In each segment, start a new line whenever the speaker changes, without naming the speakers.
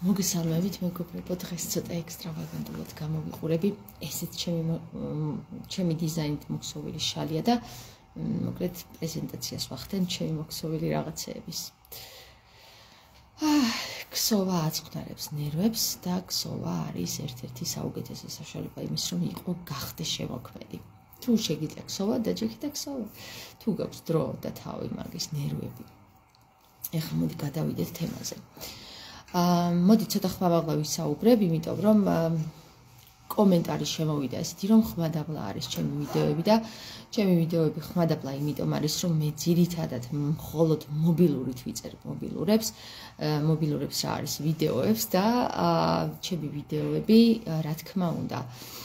მოგესალმებით, მეგობრებო, დღეს ცოტა ექსტრავაგანტულად გამოვიყურები. ესეც ჩემი დიზაინით მოქსოვილი შალია და მოკლედ პრეზენტაციას ვახდენ ჩემი მოქსოვილი რაღაცეების. ქსოვა აწყნარებს ნერვებს და ქსოვა არის ერთ-ერთი საუკეთესო საშუალება იმის, რომ იყო გახდე შემოქმედი. თუ შეგიძლია ქსოვა, დაჯექი და ქსოვა. თუ გაქვს დრო და თავი მაგის ნერვები. ეხლა მოდი გადავიდეთ თემაზე. მოდი ცოტა ხმამაღლა ვისაუბრებ, იმიტომ რომ კომენტარი შემოვიდა ესეთი, რომ ხმადაბლა არის ჩემი ვიდეოები და ჩემი ვიდეოები ხმადაბლა იმიტომ არის, რომ მე ძირითადად მხოლოდ მობილურით ვიწერებ მობილურებს რა არის ვიდეოებს და ჩემი ვიდეოები, რა თქმა უნდა,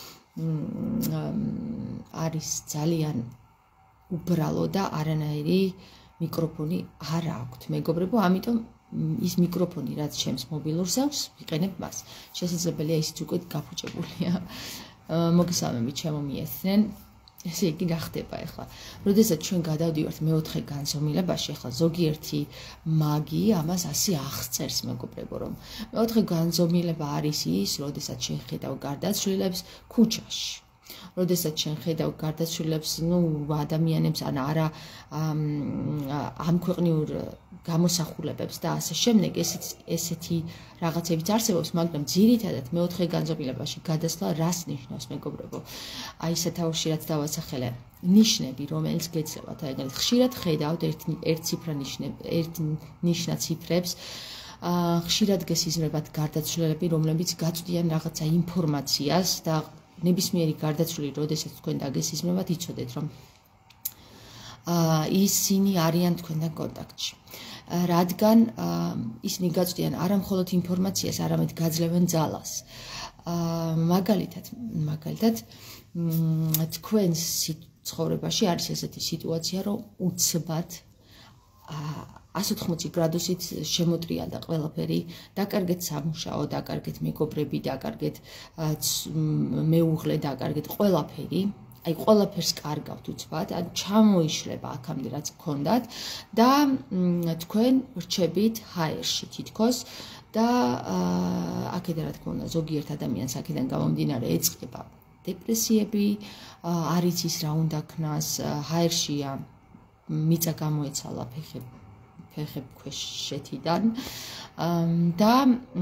არის ძალიან უბრალო და არანაირი მიკროფონი არ აქვთ, მეგობრებო, ამიტომ ის მიკროფონი, რაც ჩემს მობილურს აქვს, ვიყენებ მას. შესაძლებელია ისიც უკვე გაფუჭებულია. მოგესალმებით, შემომიესწრენ. ესე იგი რა ხდება ახლა? როდესაც ჩვენ გადავდივართ მეოთხე განზომილებაში, ახლა ზოგიერთი მაგი ამას ასე აღწერს, მეგობრებო, რომ მეოთხე განზომილება არის ის, როდესაც ჩვენ ხედავ გარდაცვლილებს ქუჩაში. როდესაც ჩვენ ხედავ გარდაცვლილებს, ადამიანებს ან არა ამქვეყნიურ გამოსახულებებს და ასე შემდეგ, ესეთი რაღაცებიც არსებობს, მაგრამ ძირითადად მეოთხე განზომილებაში გადასვლა რას ნიშნავს, მეგობრებო? აი სათავეში რაც დავასახელე, ნიშნები, რომელიც გეცლებათ, ეგრეთ ხშირად ხედავთ ერთ ნიშნა ციფრებს, ხშირად გესიზმრებათ გარდაცვლილები, რომლებიც გაწვდიან რაღაცა ინფორმაციას და ნებისმიერი გარდაცვლილი, როდესაც თქვენ დაგესიზმრებათ, იცოდეთ, რომ ისინი არიან თქვენთან კონტაქტში. რადგან ისინი გაწვდიან არა მხოლოდ ინფორმაციას, არამედ გაძლევენ ძალას. მაგალითად, თქვენს ცხოვრებაში არის ესეთი სიტუაცია, რომ უცბად 180 გრადუსით შემოტრიალდა ყველაფერი, დაკარგეთ სამუშაო, დაკარგეთ მეგობრები, დაკარგეთ მეუღლე, დაკარგეთ ყველაფერი. აი ყველაფერს კარგავთ უცბად, ან ჩამოიშლება აქამდე რაც გქონდათ და თქვენ რჩებით ჰაერში თითქოს და აქედან რა თქმა უნდა ზოგიერთ ადამიანს აქედან გამომდინარე ეწყება დეპრესიები, არ იცის რა უნდა ქნას, ჰაერშია, მიწა გამოეცალა ფეხებქვეშეთიდან და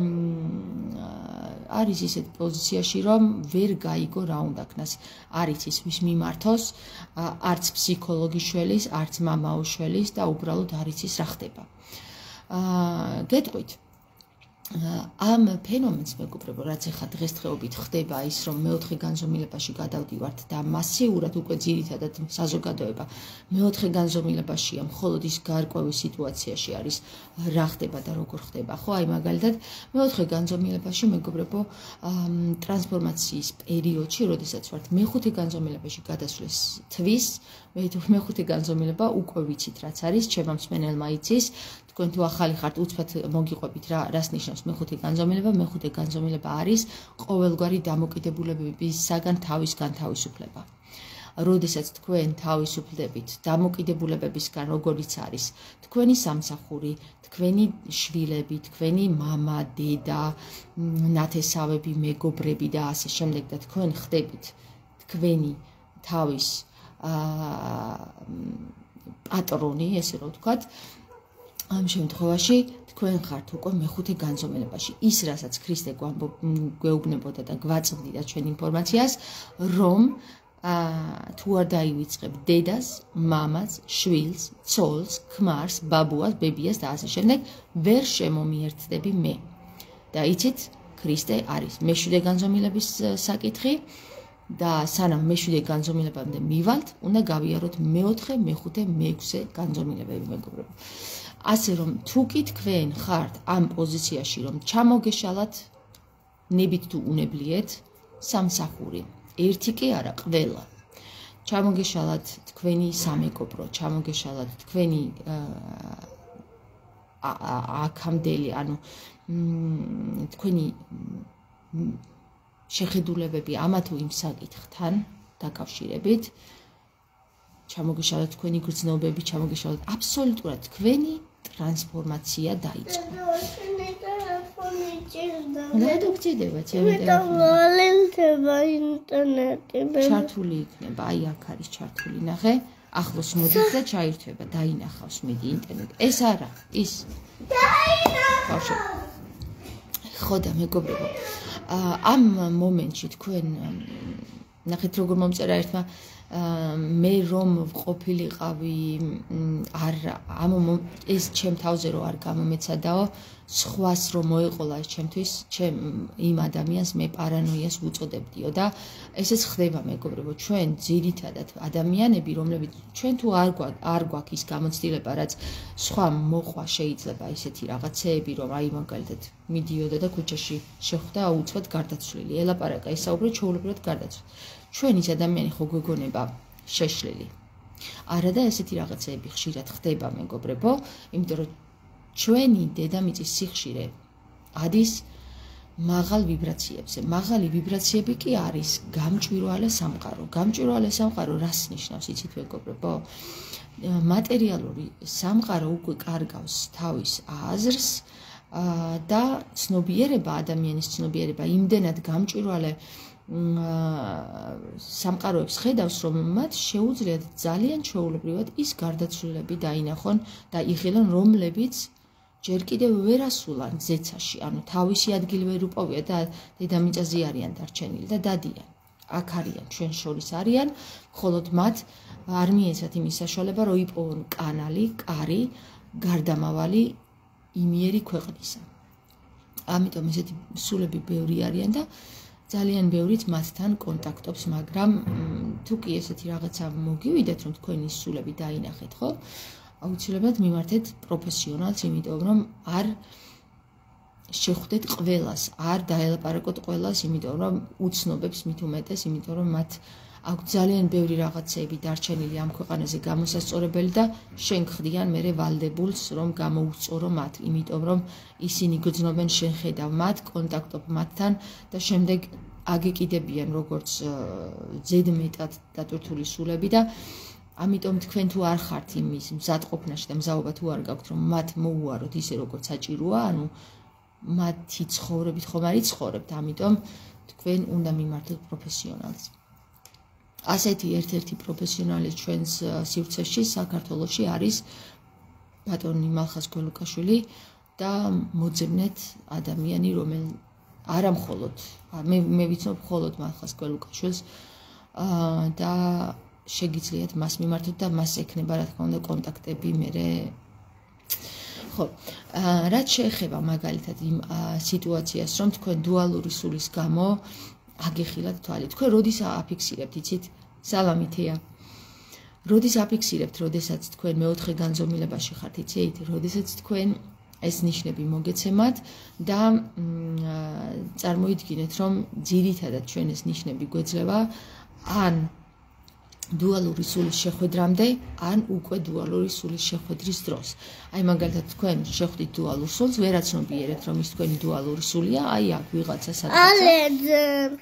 არის ისეთ პოზიციაში, რომ ვერ გაიგო რა უნდა ქნას, არ იცის ვის მიმართოს, არც ფსიქოლოგი შველის, არც მამაო შველის და უბრალოდ არ იცის რა ხდება. გეტყვით, ამ ფენომენს, მეგობრებო, რაც ახლა დღესდღეობით ხდება ის, რომ მეოთხე განზომილებაში გადავდივართ და მასიურად უკვე ძირითადად საზოგადოება მეოთხე განზომილებაშია, მხოლოდ ის გარკვეულ სიტუაციაში არის რა ხდება და როგორ ხდება, ხო? აი მაგალითად, მეოთხე განზომილებაში, მეგობრებო, ტრანსფორმაციის პერიოდში, როდესაც ვართ მეხუთე განზომილებაში გადასვლის თვის, მეხუთე განზომილება უკვე ვიცით რაც არის, ჩემო მსმენელმა იცის, თქვენ თუ ახალი ხართ, უცბად მოგიყვებით რას ნიშნავს მეხუთე განზომილება. მეხუთე განზომილება არის ყოველგვარი დამოკიდებულებებისაგან თავის განთავისუფლება. როდესაც თქვენ თავისუფლდებით დამოკიდებულებებისგან, როგორიც არის თქვენი სამსახური, თქვენი შვილები, თქვენი მამა, დედა, ნათესავები, მეგობრები და ასე შემდეგ და თქვენ ხდებით თქვენი თავის პატრონი, ესე რომ ვთქვათ, ამ შემთხვევაში თქვენ ხართ უკვე მეხუთე განზომილებაში. ის, რასაც ქრისტე გვეუბნებოდა და გვაწვდიდა ჩვენ ინფორმაციას, რომ თუ არ დაივიწყებ დედას, მამას, შვილს, ცოლს, ქმარს, ბაბუას, ბებიას და ასე შემდეგ, ვერ შემომიერთდები მე. და იცით, ქრისტე არის მეშვიდე განზომილების საკითხი და სანამ მეშვიდე განზომილებამდე მივალთ, უნდა გავიაროთ მეოთხე, მეხუთე, მეექვსე განზომილებები, მეგობრებო. ასე რომ თუ კი თქვენ ხართ ამ პოზიციაში, რომ ჩამოგეშალათ ნებით თუ უნებლიეთ სამსახური, ერთი კი არა, ყველა. ჩამოგეშალათ თქვენი სამეგობრო, ჩამოგეშალათ თქვენი აქამდელი, ანუ თქვენი შეხედულებები ამა თუ იმ საკითხთან დაკავშირებით, ჩამოგეშალათ თქვენი გრძნობები, ჩამოგეშალათ აბსოლუტურად თქვენი ტრანსფორმაცია დაიწყო. ჩართული იქნება, აი აქ არის ჩართული, ნახე, ახლოს მოდის და ჩაირთვება, დაინახავს მიდი ინტერნეტ. ეს არა, ის. დაინახავს. ხო და მეგობრებო, ამ მომენტში თქვენ ნახეთ როგორ მომწერა ერთმა მე რომ ყოფილიყავი არ ეს ჩემ თავზე რო არ გამომეცადაო სხვას რომ მოეყოლა ეს ჩემთვის ჩემ იმ ადამიანს მე პარანოიას უწოდებდიო და ესეც ხდება მეგობრებო ჩვენ ძირითადად ადამიანები რომლებიც ჩვენ თუ არ გვაქვს ის გამოცდილება რაც სხვა მოყვა შეიძლება ისეთი რაღაცეები რომ აი მაგალითად მიდიოდა და ქუჩაში შეხვდა უცბად გარდაცვლილი ელაპარაკა ისაუბრე ჩვეულებრივად გარდაცვლილი ჩვენ ის ადამიანი ხო გვეგონება შეშლილი არა და ესეთი რაღაცეები ხშირად ხდება მეგობრებო იმიტომ რომ ჩვენი დედამიწის სიხშირე ადის მაღალ ვიბრაციებზე მაღალი ვიბრაციები კი არის გამჭვირვალე სამყარო რას ნიშნავს იცით მეგობრებო მატერიალური სამყარო უკვე კარგავს თავის აზრს და ცნობიერება ადამიანის ცნობიერება იმდენად გამჭვირვალე სამყაროებს ხედავს რომ მათ შეუძლიათ ძალიან ჩვეულებრივად ის გარდაცვლილები დაინახონ და იღელონ რომლებიც ჯერ კიდევ ვერ ასულან ზეცაში ანუ თავისი ადგილი ვერ უპოვია და დედამიწაზე არიან დარჩენილი და დადიან აქ არიან ჩვენ შორის არიან მხოლოდ მათ არ მიეცათ იმის საშუალება რომ იპოვონ კანალი კარი გარდამავალი იმიერი ქვეყნისა ამიტომ ესეთი სულები ბევრი არიან და ძალიან ბევრიც მათთან კონტაქტობს, მაგრამ თუ კი ესეთი რაღაცა მოგივიდეთ, რომ თქვენი სულები დაინახეთ, ხო? აუცილებლად მიმართეთ პროფესიონალს, იმიტომ რომ არ შეხვდეთ ყველას, არ დაელაპარაკოთ ყველას, იმიტომ რომ უცნობებს მით უმეტეს, იმიტომ რომ მათ აქვს ძალიან ბევრი რაღაცეები დარჩენილი ამ ქვეყანაზე გამოსასწორებელი და შენ ხდიან მერე ვალდებულს, რომ გამოუწორო მათ, იმიტომ რომ ისინი გძნობენ შენ ხედავ მათ, კონტაქტობ მათთან და შემდეგ აგეკიდებიან როგორც ზედმეტად დატვირთული სულები და ამიტომ თქვენ თუ არ ხართ იმის მზადყოფნაში და მზაობა თუ არ გაქვთ რომ მათ მოუაროთ ისე როგორც საჭიროა, ანუ მათი ცხოვრებით ხომ არ იცხოვრებთ, ამიტომ თქვენ უნდა მიმართოთ პროფესიონალს. ასეთი ერთ-ერთი პროფესიონალი ჩვენს სივრცეში საქართველოში არის ბატონი მალხაზ გველუკაშვილი და მოძებნეთ ადამიანი რომელიც არა მხოლოდ მე ვიცნობ მხოლოდ მალხაზ გველუკაშვილს და შეგიძლიათ მას მიმართოთ და მას ექნება რა თქმა უნდა კონტაქტები მერე ხო რაც შეეხება მაგალითად იმ სიტუაციას რომ თქვენ დუალური სულის გამო აგეხილათ თვალი. თქვენ როდის აფიქსირებთ, იცით? სალამითია. როდის აფიქსირებთ, როდესაც თქვენ მეოთხე განზომილებაში ხართ, იცით? როდესაც თქვენ ეს ნიშნები მოგეცემათ და წარმოიდგინეთ, რომ ძირითადად ჩვენ ეს ნიშნები გვეძლევა ან დუალური სულის შეხვედრამდე, ან უკვე დუალური სულის შეხვედრის დროს. აი მაგალითად თქვენ შეხვდით დუალურ სულს, ვერაცნობიერებთ, რომ ის თქვენი დუალური სულია, აი აქ ვიღაცა სადღაც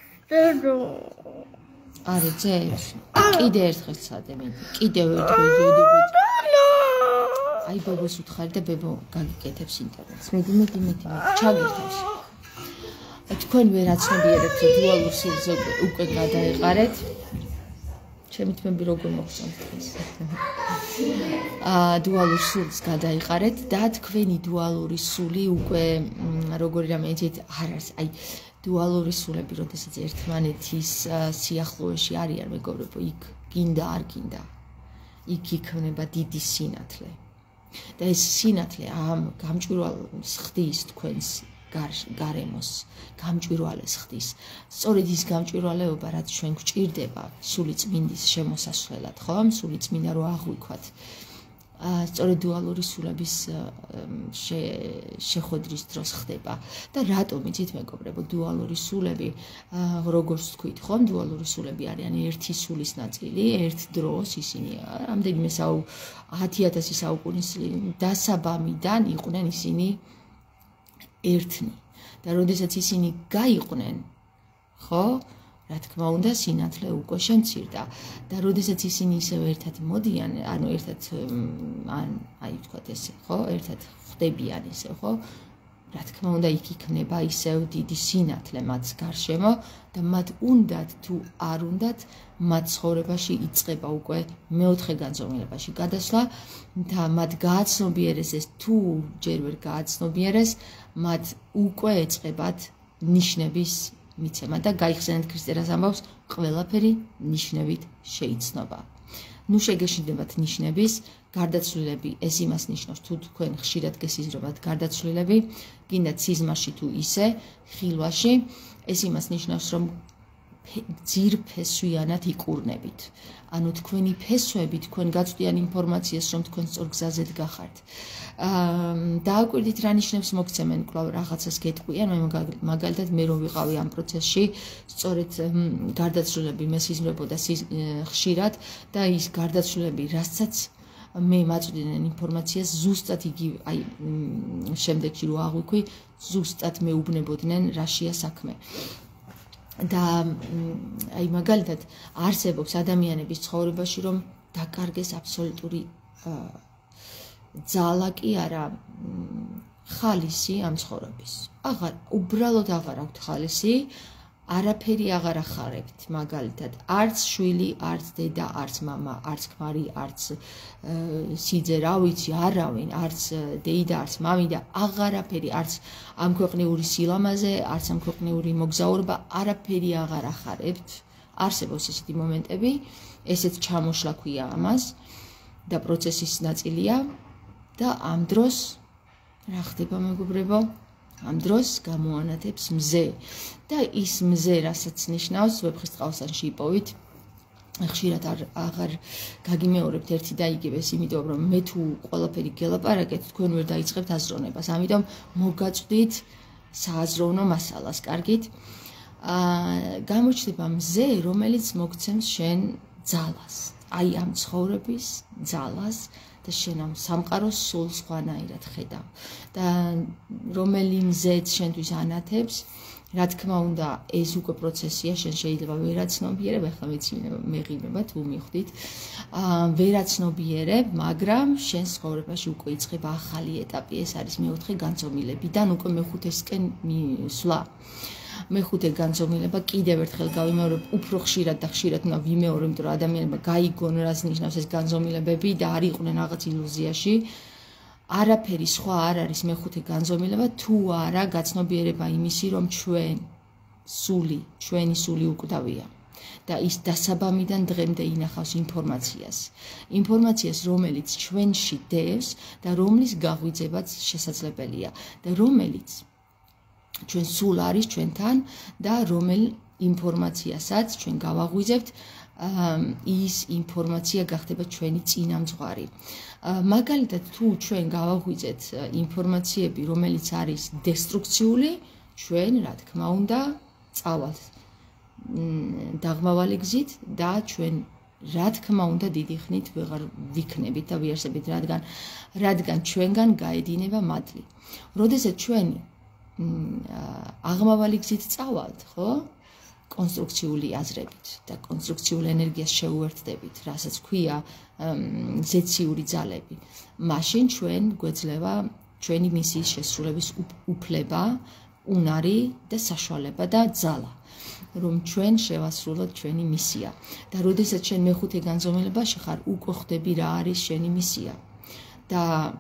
არა ძებს კიდე ერთხელ სადები კიდევ ერთხელ ზოდებოდი აი ბებოს უთხარი და ბებო გაგიკეთებს ინტერნეტს მიდი ჩაგირთავს თქვენ ვერაცნობიერებთ რომ დუალურ სულს უკვე გადაეყარეთ ჩემი თმები როგორ მოხსნათ ეს დუალურ სულს გადაეყარეთ და თქვენი დუალური სული უკვე როგორი რამე იცით არ არის აი დუალური სულები, როდესაც ერთმანეთის სიახლოვეში არიან, მეგობრებო, იქ გინდა არ გინდა, იქ იქნება დიდი სინათლე. და ეს სინათლე ამ გამჭვირვალეს ხდის თქვენს გარემოს, გამჭვირვალეს ხდის. სწორედ ის გამჭვირვალეობა, რაც ჩვენ გვჭირდება სული წმინდის შემოსასვლელად, ხო? სული წმინდა რო აღვიქვათ. სწორედ დუალური სულების შეხვედრის დროს ხდება და რატომ იცით მეგობრებო დუალური სულები როგორც თქვით ხომ დუალური სულები არიან ერთი სულის ნაწილი ერთ დროს ისინი რამდენიმე 10,000 საუკუნის დასაბამიდან იყვნენ ისინი ერთნი და როდესაც ისინი გაიყვნენ ხო რა თქმა უნდა, სინათლე უკვე შემცირდა და როდესაც ისინი ისევ ერთად მოდიან, ანუ ერთად აი ვთქვათ ესე, ხო, ერთად ხდებიან ისე, ხო? რა თქმა უნდა, იქ იქნება ისევ დიდი სინათლე მათ გარშემო და მათ უნდათ თუ არ უნდათ, მათ ცხოვრებაში იწყება უკვე მეოთხე განზომილებაში გადასვლა და მათ გააცნობიერეს ეს თუ ჯერ ვერ გააცნობიერეს, მათ უკვე ეწყებათ ნიშნების მიცემა და გაიხსენეთ ქრისტეს ამბავს, ყველაფერი ნიშნებით შეიცნობა. ნუ შეგეშინდებათ ნიშნების, გარდაცვლილები, ეს იმას ნიშნავს, თუ თქვენ ხშირად გესიზრებათ გარდაცვლილები, გინდა ციზმაში თუ ისე, ხილვაში, ეს იმას ნიშნავს, რომ ძირფესვიანად იკურნებით. ანუ თქვენი ფესვები, თქვენ გაწვდიან ინფორმაციას, რომ თქვენ სწორ გზაზედ გახართ. დააკვირდით რა ნიშნებს მოგცემენ, კვლავ რაღაცას გეტყვიან, მაგალითად მე რომ ვიყავი ამ პროცესში, სწორედ გარდაცვლილები მესიზმრებოდა ხშირად და ის გარდაცვლილები, რასაც მე მაწვდიდნენ ინფორმაციას, ზუსტად იგივე, აი შემდეგში რო აღვიქვი, ზუსტად მეუბნებოდნენ რაშია საქმე. და აი მაგალითად არსებობს ადამიანების ცხოვრებაში, რომ დაკარგეს აბსოლუტური ძალა კი არა ხალისი ამ ცხოვრების. უბრალოდ აღარ აქვთ ხალისი, არაფერი აღარ ახარებთ, მაგალითად, არც შვილი, არც დედა, არც მამა, არც ქმარი, არც სიძე, რა ვიცი, არავინ, არც დეიდა, არც მამიდა, აღარაფერი, არც ამ ქვეყნიური სილამაზე, არც ამ ქვეყნიური მოგზაურობა, არაფერი აღარ ახარებთ. არსებობს ესეთი მომენტები, ესეც ჩამოშლა ქვია ამას და პროცესის ნაწილია და ამ დროს რა ხდება, მეგობრებო? ამ დროს გამოანათებს მზე და ის მზე, რასაც ნიშნავს, ვეფხისტყაოსანში იპოვით, ხშირად აღარ გაგიმეორებთ ერთი და იგივეს, იმიტომ რომ მე თუ ყველაფერი გელაპარაკეთ, თქვენ ვერ დაიწყებთ აზროვნებას, ამიტომ მოგაწვდით სააზროვნო მასალას, კარგით? გამოჩნდება მზე, რომელიც მოგცემს შენ ძალას, აი ამ ცხოვრების ძალას და შენ ამ სამყაროს სულ სხვანაირად ხედავ და რომელი მზეც შენთვის ანათებს, რა თქმა უნდა, ეს უკვე პროცესია, შენ შეიძლება ვერაცნობიერებ, ახლა მეღიმება თუ მიხვდით, ვერაცნობიერებ, მაგრამ შენ ცხოვრებაში უკვე იწყება ახალი ეტაპი, ეს არის მეოთხე განზომილებიდან უკვე მეხუთესკენ მისვლა. მეხუთე განზომილება კიდევ ერთხელ გავიმეორებ, უფრო ხშირად და ხშირად უნდა ვიმეორებ, იმიტომ რომ ადამიანებმა გაიგონ, რას ნიშნავს ეს განზომილებები და არ იყვნენ რაღაც ილუზიაში. არაფერი სხვა არ არის მეხუთე განზომილება, თუ არა გაცნობიერება იმისი, რომ ჩვენი სული უკვდავია. და ის დასაბამიდან დღემდე ინახავს ინფორმაციას, რომელიც ჩვენში დევს და რომლის გაღვიძებაც შესაძლებელია და რომელიც ჩვენ სულ არის ჩვენთან და რომელ ინფორმაციასაც ჩვენ გავაღვიძებთ, ის ინფორმაცია გახდება ჩვენი წინამძღვარი. მაგალითად, თუ ჩვენ გავაღვიძეთ ინფორმაციები, რომელიც არის დესტრუქციული, ჩვენ, რა თქმა უნდა, წავალთ დაღმავალი გზით და ჩვენ, რა თქმა უნდა, დიდი ხნით ვეღარ ვიქნებით და ვიარსებით, რადგან ჩვენგან გაედინება მადლი. როდესაც ჩვენ აღმავალი გზით წავალთ, ხო? კონსტრუქციული აზრებით და კონსტრუქციულ ენერგიას შეუერთდებით, რასაც ქვია ზეციური ძალები. მაშინ ჩვენ გვეძლევა ჩვენი მისიის შესრულების უფლება, უნარი და საშუალება და ძალა, რომ ჩვენ შევასრულოთ ჩვენი მისია. და როდესაც შენ მეხუთე განზომილებაში ხარ, უკვე ხვდები რა არის შენი მისია. და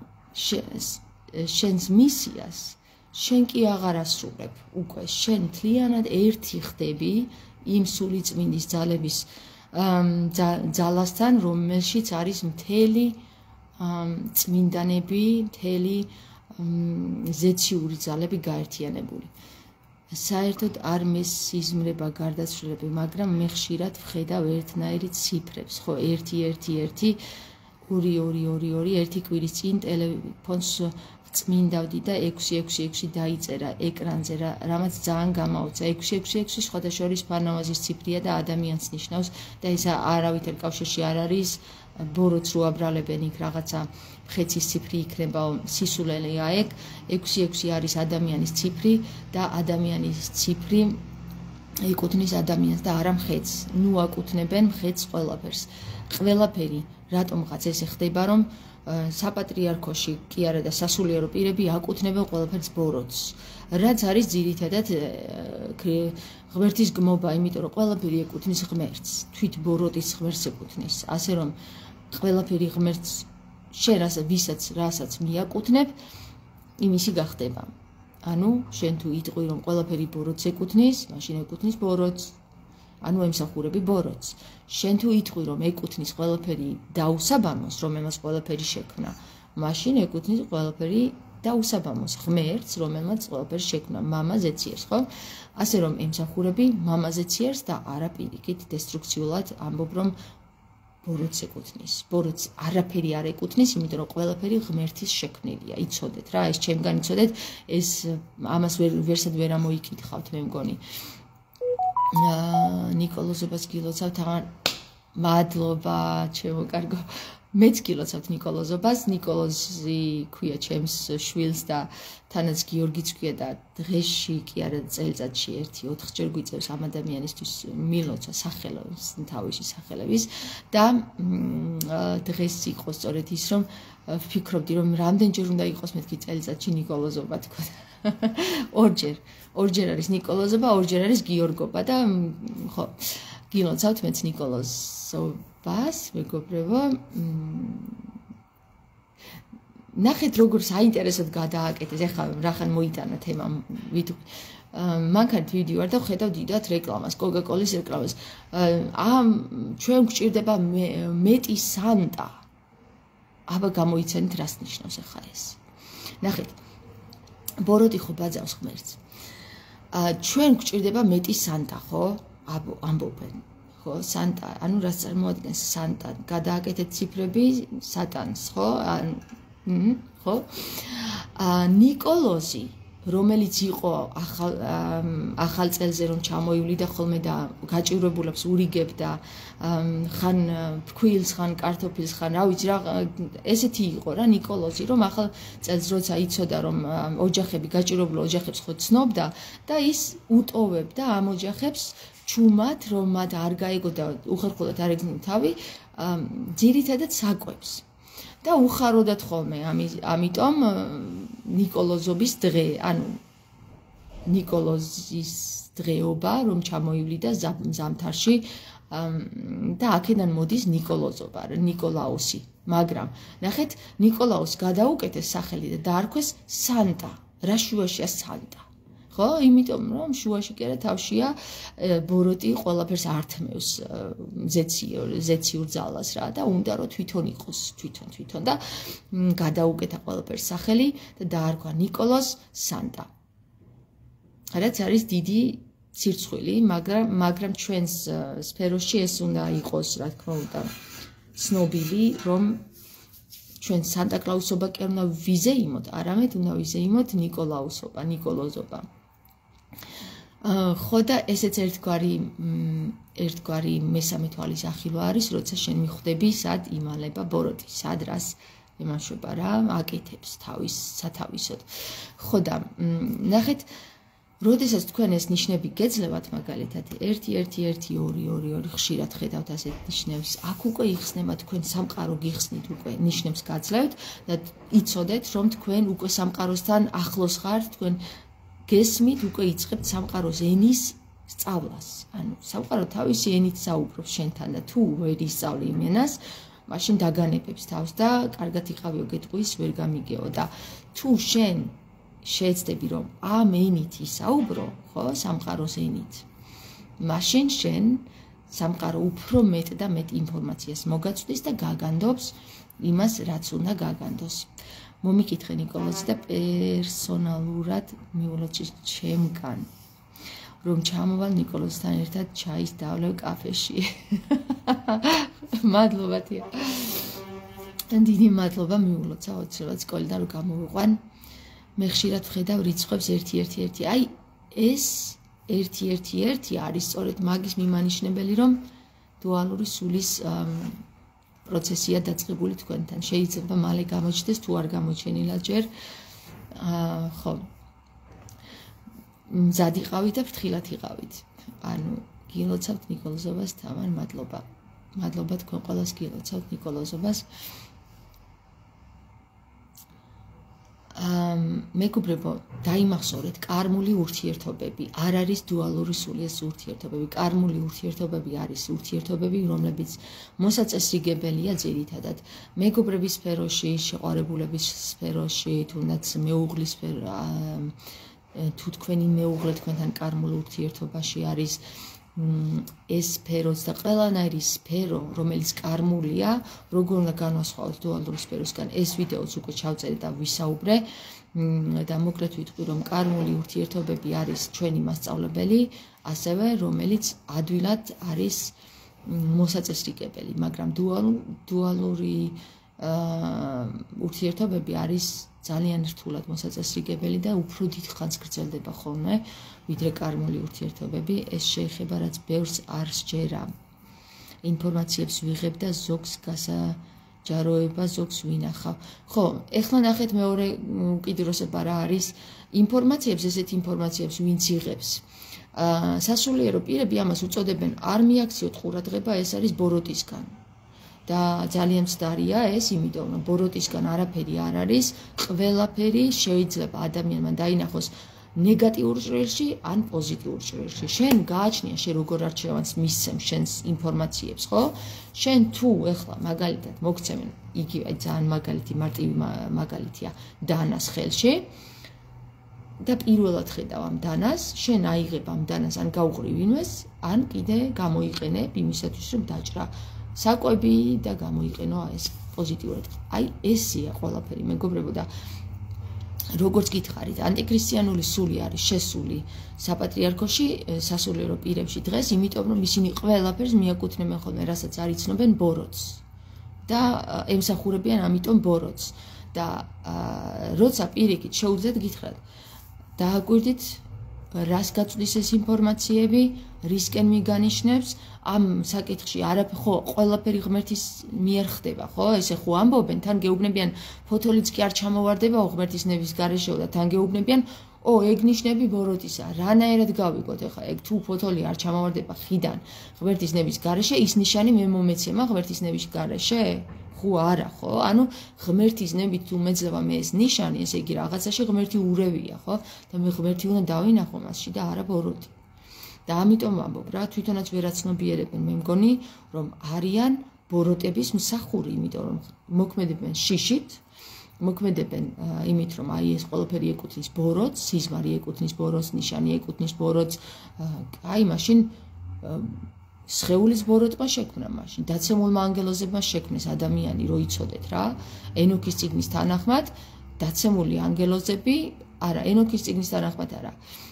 შენს მისიას შენ კი აღარ ასრულებ, უკვე შენ მთლიანად ერთი ხდები იმ სული წმინდის ძალების ძალასთან, რომელშიც არის მთელი წმინდანები, მთელი ზეციური ძალები გაერთიანებული. საერთოდ არ მესიზმრება გარდაცვლილები, მაგრამ მე ხშირად ვხედავ ერთნაირი ციფრებს, ხო, 1-1-1, 2-2-2-2, ერთი კვირის წინ ტელეფონს წმინდავდი და 666 დაიწერა ეკრანზე, რამაც ძალიან გამაოცა. 666 სხვადასხვა ფარნავაზის ციფრია და ადამიანს ნიშნავს და ეს არავითარ კავშირში არ არის, ბოროტს რო აბრალებენ იქ რაღაცა ხეცის ციფრი იქნება, სისულელეა ეგ. 66 არის ადამიანის ციფრი და ადამიანის ციფრი ეკუთვნის ადამიანს და არა მხედს. ნუ აკუთვნებენ მხედს ყველაფერს. ყველაფერი რატომღაც ესე ხდება, რომ საპატრიარქოში კი არა და სასულიერო პირები აკუთვნებენ ყველაფერს ბოროტს. რაც არის ძირითადად ღმერთის გმობა, იმიტომ რომ ყველაფერი ეკუთვნის ღმერთს. თვით ბოროტის ღმერთს ეკუთვნის. ასე რომ ყველაფერი ღმერთს შენ რასაც მიაკუთვნებ, იმისი გახდება. ანუ შენ თუ იტყვი რომ ყველაფერი ბოროტს ეკუთვნის, მაშინ ეკუთვნის ბოროტს. ანუ ემსახურები ბოროტს. შენ თუ იტყვი რომ ეკუთვნის ყველაფერი დაუსაბამოს, რომელმაც ყველაფერი შექმნა, მაშინ ეკუთვნის ყველაფერი დაუსაბამოს ღმერთს, რომელმაც ყველაფერი შექმნა, მამა ზეციერს, ხო? ასე რომ ემსახურები მამა ზეციერს და არა პირიქით დესტრუქციულად ამბობ რომ ბოროტს ეკუთვნის. ბოროტს არაფერი არ ეკუთვნის, იმიტომ რომ ყველაფერი ღმერთის შექმნილია. იცოდეთ რა, ეს ჩემგან იცოდეთ, ეს ამას ვერსად ვერ ამოიკითხავთ, მე მგონი. ნიკოლოზობას გილოცავთ, მადლობა, ჩემო კარგო. მეც გილოცავთ ნიკოლოზობას. ნიკოლოზი ქვია ჩემს შვილს და თანაც გიორგიც ქვია და დღეში კი არა წელიწადში 1-4 ჯერ გვიწევს ამ ადამიანისთვის მილოცვა სახელობის თავისი სახელების და დღეს იყო სწორედ ის რომ ვფიქრობდი რომ რამდენჯერ უნდა იყოს მეთქი წელიწადში ნიკოლოზობა თქო. ორჯერ არის ნიკოლოზობა, ორჯერ არის გიორგობა და ხო გილოცავთ მეც ნიკოლოზობას, მეგობრებო. ნახეთ როგორ საინტერესოდ გადააკეთეს, ეხლა რახან მოიტანა თემა ვიტყვი. მანქანით ვიდივარ და ხედავ დიდად რეკლამას, კოკა-კოლის რეკლამას. ჩვენ გვჭირდება მეტი სანტა. აბა გამოიცანით რას ნიშნავს ახლა ეს. ნახეთ. ბოროტი ხო ბაძავს ღმერთს. ჩვენ გვჭირდება მეტი სანტა, ხო? ამბობენ. ხო, სანტა, ანუ რაც წარმოადგენს სანტა, გადააკეთეთ ციფრები სატანს, ხო? ხო? ნიკოლოზი, რომელიც იყო ახალ წელზე რომ ჩამოივლიდა ხოლმე და გაჭირვებულებს ურიგებდა, ხან ფქვილს, ხან კარტოფილს, ხან რა ვიცი რა, ესეთი იყო რა ნიკოლოზი, რომ ახალ წელს როცა იცოდა რომ ოჯახები გაჭირვებულ ოჯახებს ხო ცნობდა და ის უტოვებდა ამ ოჯახებს ჩუმად, რომ მათ არ გაეგო და უხერხულად არ ეგნინ თავი, ძირითადად საკვებს. და უხაროდათ ხოლმე, ამიტომ ნიკოლოზობის დღე, ანუ ნიკოლოზის დღეობა, რომ ჩამოივლიდა ზამთარში და აქედან მოდის ნიკოლოზობა, ნიკოლაუსი. მაგრამ ნახეთ, ნიკოლაუსს გადაუკეთეს სახელი და დაარქვეს სანტა. რა შუაშია სანტა? ხო, იმიტომ რომ შუაში კი არა თავშია ბოროტი ყველაფერს ართმევს ზეციურ ძალას რა და უნდა რომ თვითონ იყოს თვითონ და გადაუკეთა ყველაფერს სახელი და დაარქვა ნიკოლოზ სანტა. რაც არის დიდი ცირცხვილი, მაგრამ ჩვენს სფეროში ეს უნდა იყოს, რა თქმა უნდა, ცნობილი, რომ ჩვენ სანტა კლაუსობა კი არ უნდა ვიზეიმოთ, არამედ უნდა ვიზეიმოთ ნიკოლოზობა. ხო და ესეც ერთგვარი მესამე თვალის ახილვა არის, როცა შენ მიხვდები, სად იმალება ბოროტი, სად რას ემაშვება რა, აკეთებს სათავისოდ. ხო და ნახეთ, როდესაც თქვენ ეს ნიშნები გეძლევათ მაგალითად 1-1-1-2-2 ხშირად ხედავთ ასეთ ნიშნებს, აქ უკვე იხსნება თქვენ სამყარო გიხსნით უკვე ნიშნებს გაძლევთ და იცოდეთ რომ თქვენ უკვე სამყაროსთან ახლოს ხართ, თქვენ გესმით უკვე იწყებთ სამყაროს ენის სწავლას. ანუ სამყარო თავისი ენით საუბრობს შენთან და თუ ვერ ისწავლი იმ ენას, მაშინ დაგანებებს თავს და კარგად იყავიო გეტყვის ვერ გამიგეო და თუ შენ შეეცდები რომ ამ ენით ისაუბრო, ხო, სამყაროს ენით, მაშინ შენ სამყარო უფრო მეტ და მეტ ინფორმაციას მოგაწვდის და გაგანდობს იმას, რაც უნდა გაგანდოს. მომიკითხე ნიკოლოზი და პერსონალურად მიულოცე ჩემგან, რომ ჩამოვალ ნიკოლოზთან ერთად ჩაის დავლევ კაფეში. მადლობა თია. დიდი მადლობა მიულოცა ოცნებად სკოლიდან რომ გამოვიყვან. მე ხშირად ვხედავ რიცხვებს 1-1-1. აი ეს 1-1-1 არის სწორედ მაგის მიმანიშნებელი, რომ დუალური სულის პროცესია დაწყებული თქვენთან. შეიძლება მალე გამოჩნდეს, თუ არ გამოჩენილა ჯერ. ხო. მზად იყავით და ფრთხილად იყავით. ანუ გილოცავთ ნიკოლოზობას თამარ, მადლობა. მადლობა თქვენ ყველას გილოცავთ ნიკოლოზობას. მეგობრებო, დაიმახსოვრეთ, კარმული ურთიერთობები არ არის დუალური სულის ურთიერთობები. კარმული ურთიერთობები არის ურთიერთობები, რომლებიც მოსაწესრიგებელია ძირითადად მეგობრების სფეროში, შეყვარებულების სფეროში, თუნდაც მეუღლის თუ თქვენი მეუღლე თქვენთან კარმულ ურთიერთობაში არის ეს სფეროც და ყველანაირი სფერო, რომელიც კარმულია, როგორ უნდა განვასხვაოთ დუალური სფეროსგან, ეს ვიდეოც უკვე ჩავწერე და ვისაუბრე და მოკლედ ვიტყვი, რომ კარმული ურთიერთობები არის ჩვენი მასწავლებელი, ასევე რომელიც ადვილად არის მოსაწესრიგებელი, მაგრამ დუალური ურთიერთობები არის ძალიან რთულად მოსაწესრიგებელი და უფრო დიდ ხანს გრძელდება ხოლმე, ვიდრე კარმული ურთიერთობები. ეს შეეხება, რაც ბევრს არ სჯერა. ინფორმაციებს ვიღებ და ზოგს გასაჯაროება, ზოგს ვინახავ. ხო, ეხლა ნახეთ მეორე უკიდურესობა რა არის ინფორმაციებს, ესეთ ინფორმაციებს ვინც იღებს. სასულიერო პირები ამას უწოდებენ არ მიაქციოთ ყურადღება, ეს არის ბოროტისგან. და ძალიან მცდარია ეს, იმიტომ რომ ბოროტისგან არაფერი არ არის, ყველაფერი შეიძლება ადამიანმა დაინახოს ნეგატიურ ჭრილში ან პოზიტიურ ჭრილში. შენ გააჩნია, შენ როგორ არჩევანს მისცემ შენს ინფორმაციებს, ხო? შენ თუ ეხლა მაგალითად მოგცემენ, იგივე ძალიან მარტივი მაგალითია დანას ხელში და პირველად ხედავ ამ დანას, შენ აიღებ ამ დანას ან გაუყრი ვინმეს, ან კიდე გამოიყენებ იმისათვის, რომ დაჭრა საკვები და გამოიყენო ეს პოზიტიურად. აი ესია ყველაფერი, მეგობრებო და როგორც გითხარით, ანტიქრისტიანული სული არის შესული საპატრიარქოში, სასულიერო პირებში დღეს, იმიტომ რომ ისინი ყველაფერს მიაკუთვნებენ ხოლმე, რასაც არ იცნობენ ბოროტს და ემსახურებიან ამიტომ ბოროტს და როცა პირიქით შეუძლიათ გითხრათ, დააკვირდით რას გაწვდის ეს ინფორმაციები, რისკენ მიგანიშნებს, ამ საკითხში ხო, ყველაფერი ღმერთის მიერ ხდება, ხო? ესე ხო ამბობენ, თან გეუბნებიან, ფოთოლიც კი არ ჩამოვარდება ღმერთის ნების გარეშეო და თან გეუბნებიან, ეგ ნიშნები ბოროტისა. რანაირად გავიგოთ ეხლა, ეგ თუ ფოთოლი არ ჩამოვარდება ხიდან ღმერთის ნების გარეშე, ის ნიშანი მე მომეცემა ღმერთის ნების გარეშე? ხო არა, ხო? ანუ ღმერთის ნებით თუ მეძლევა მე ეს ნიშანი, ესე იგი რაღაცაში ღმერთი ურევია, ხო? და მე ღმერთი უნდა დავინახო მასში და არა ბოროტი. და ამიტომ ვამბობ რა, თვითონაც ვერაცნობიერებენ, მე მგონი, რომ არიან ბოროტების მსახური, იმიტომ რომ მოქმედებენ შიშით, მოქმედებენ იმით, რომ აი ეს ყველაფერი ეკუთვნის ბოროტს, სიზმარი ეკუთვნის ბოროტს, ნიშანი ეკუთვნის ბოროტს, აი მაშინ სხეულის ბოროტმა შექმნა მაშინ, დაცემულმა ანგელოზებმა შექმნეს ადამიანი, რო იცოდეთ რა, ენოქის წიგნის თანახმად, დაცემული ანგელოზები, არა, ენოქის წიგნის თანახმად არა.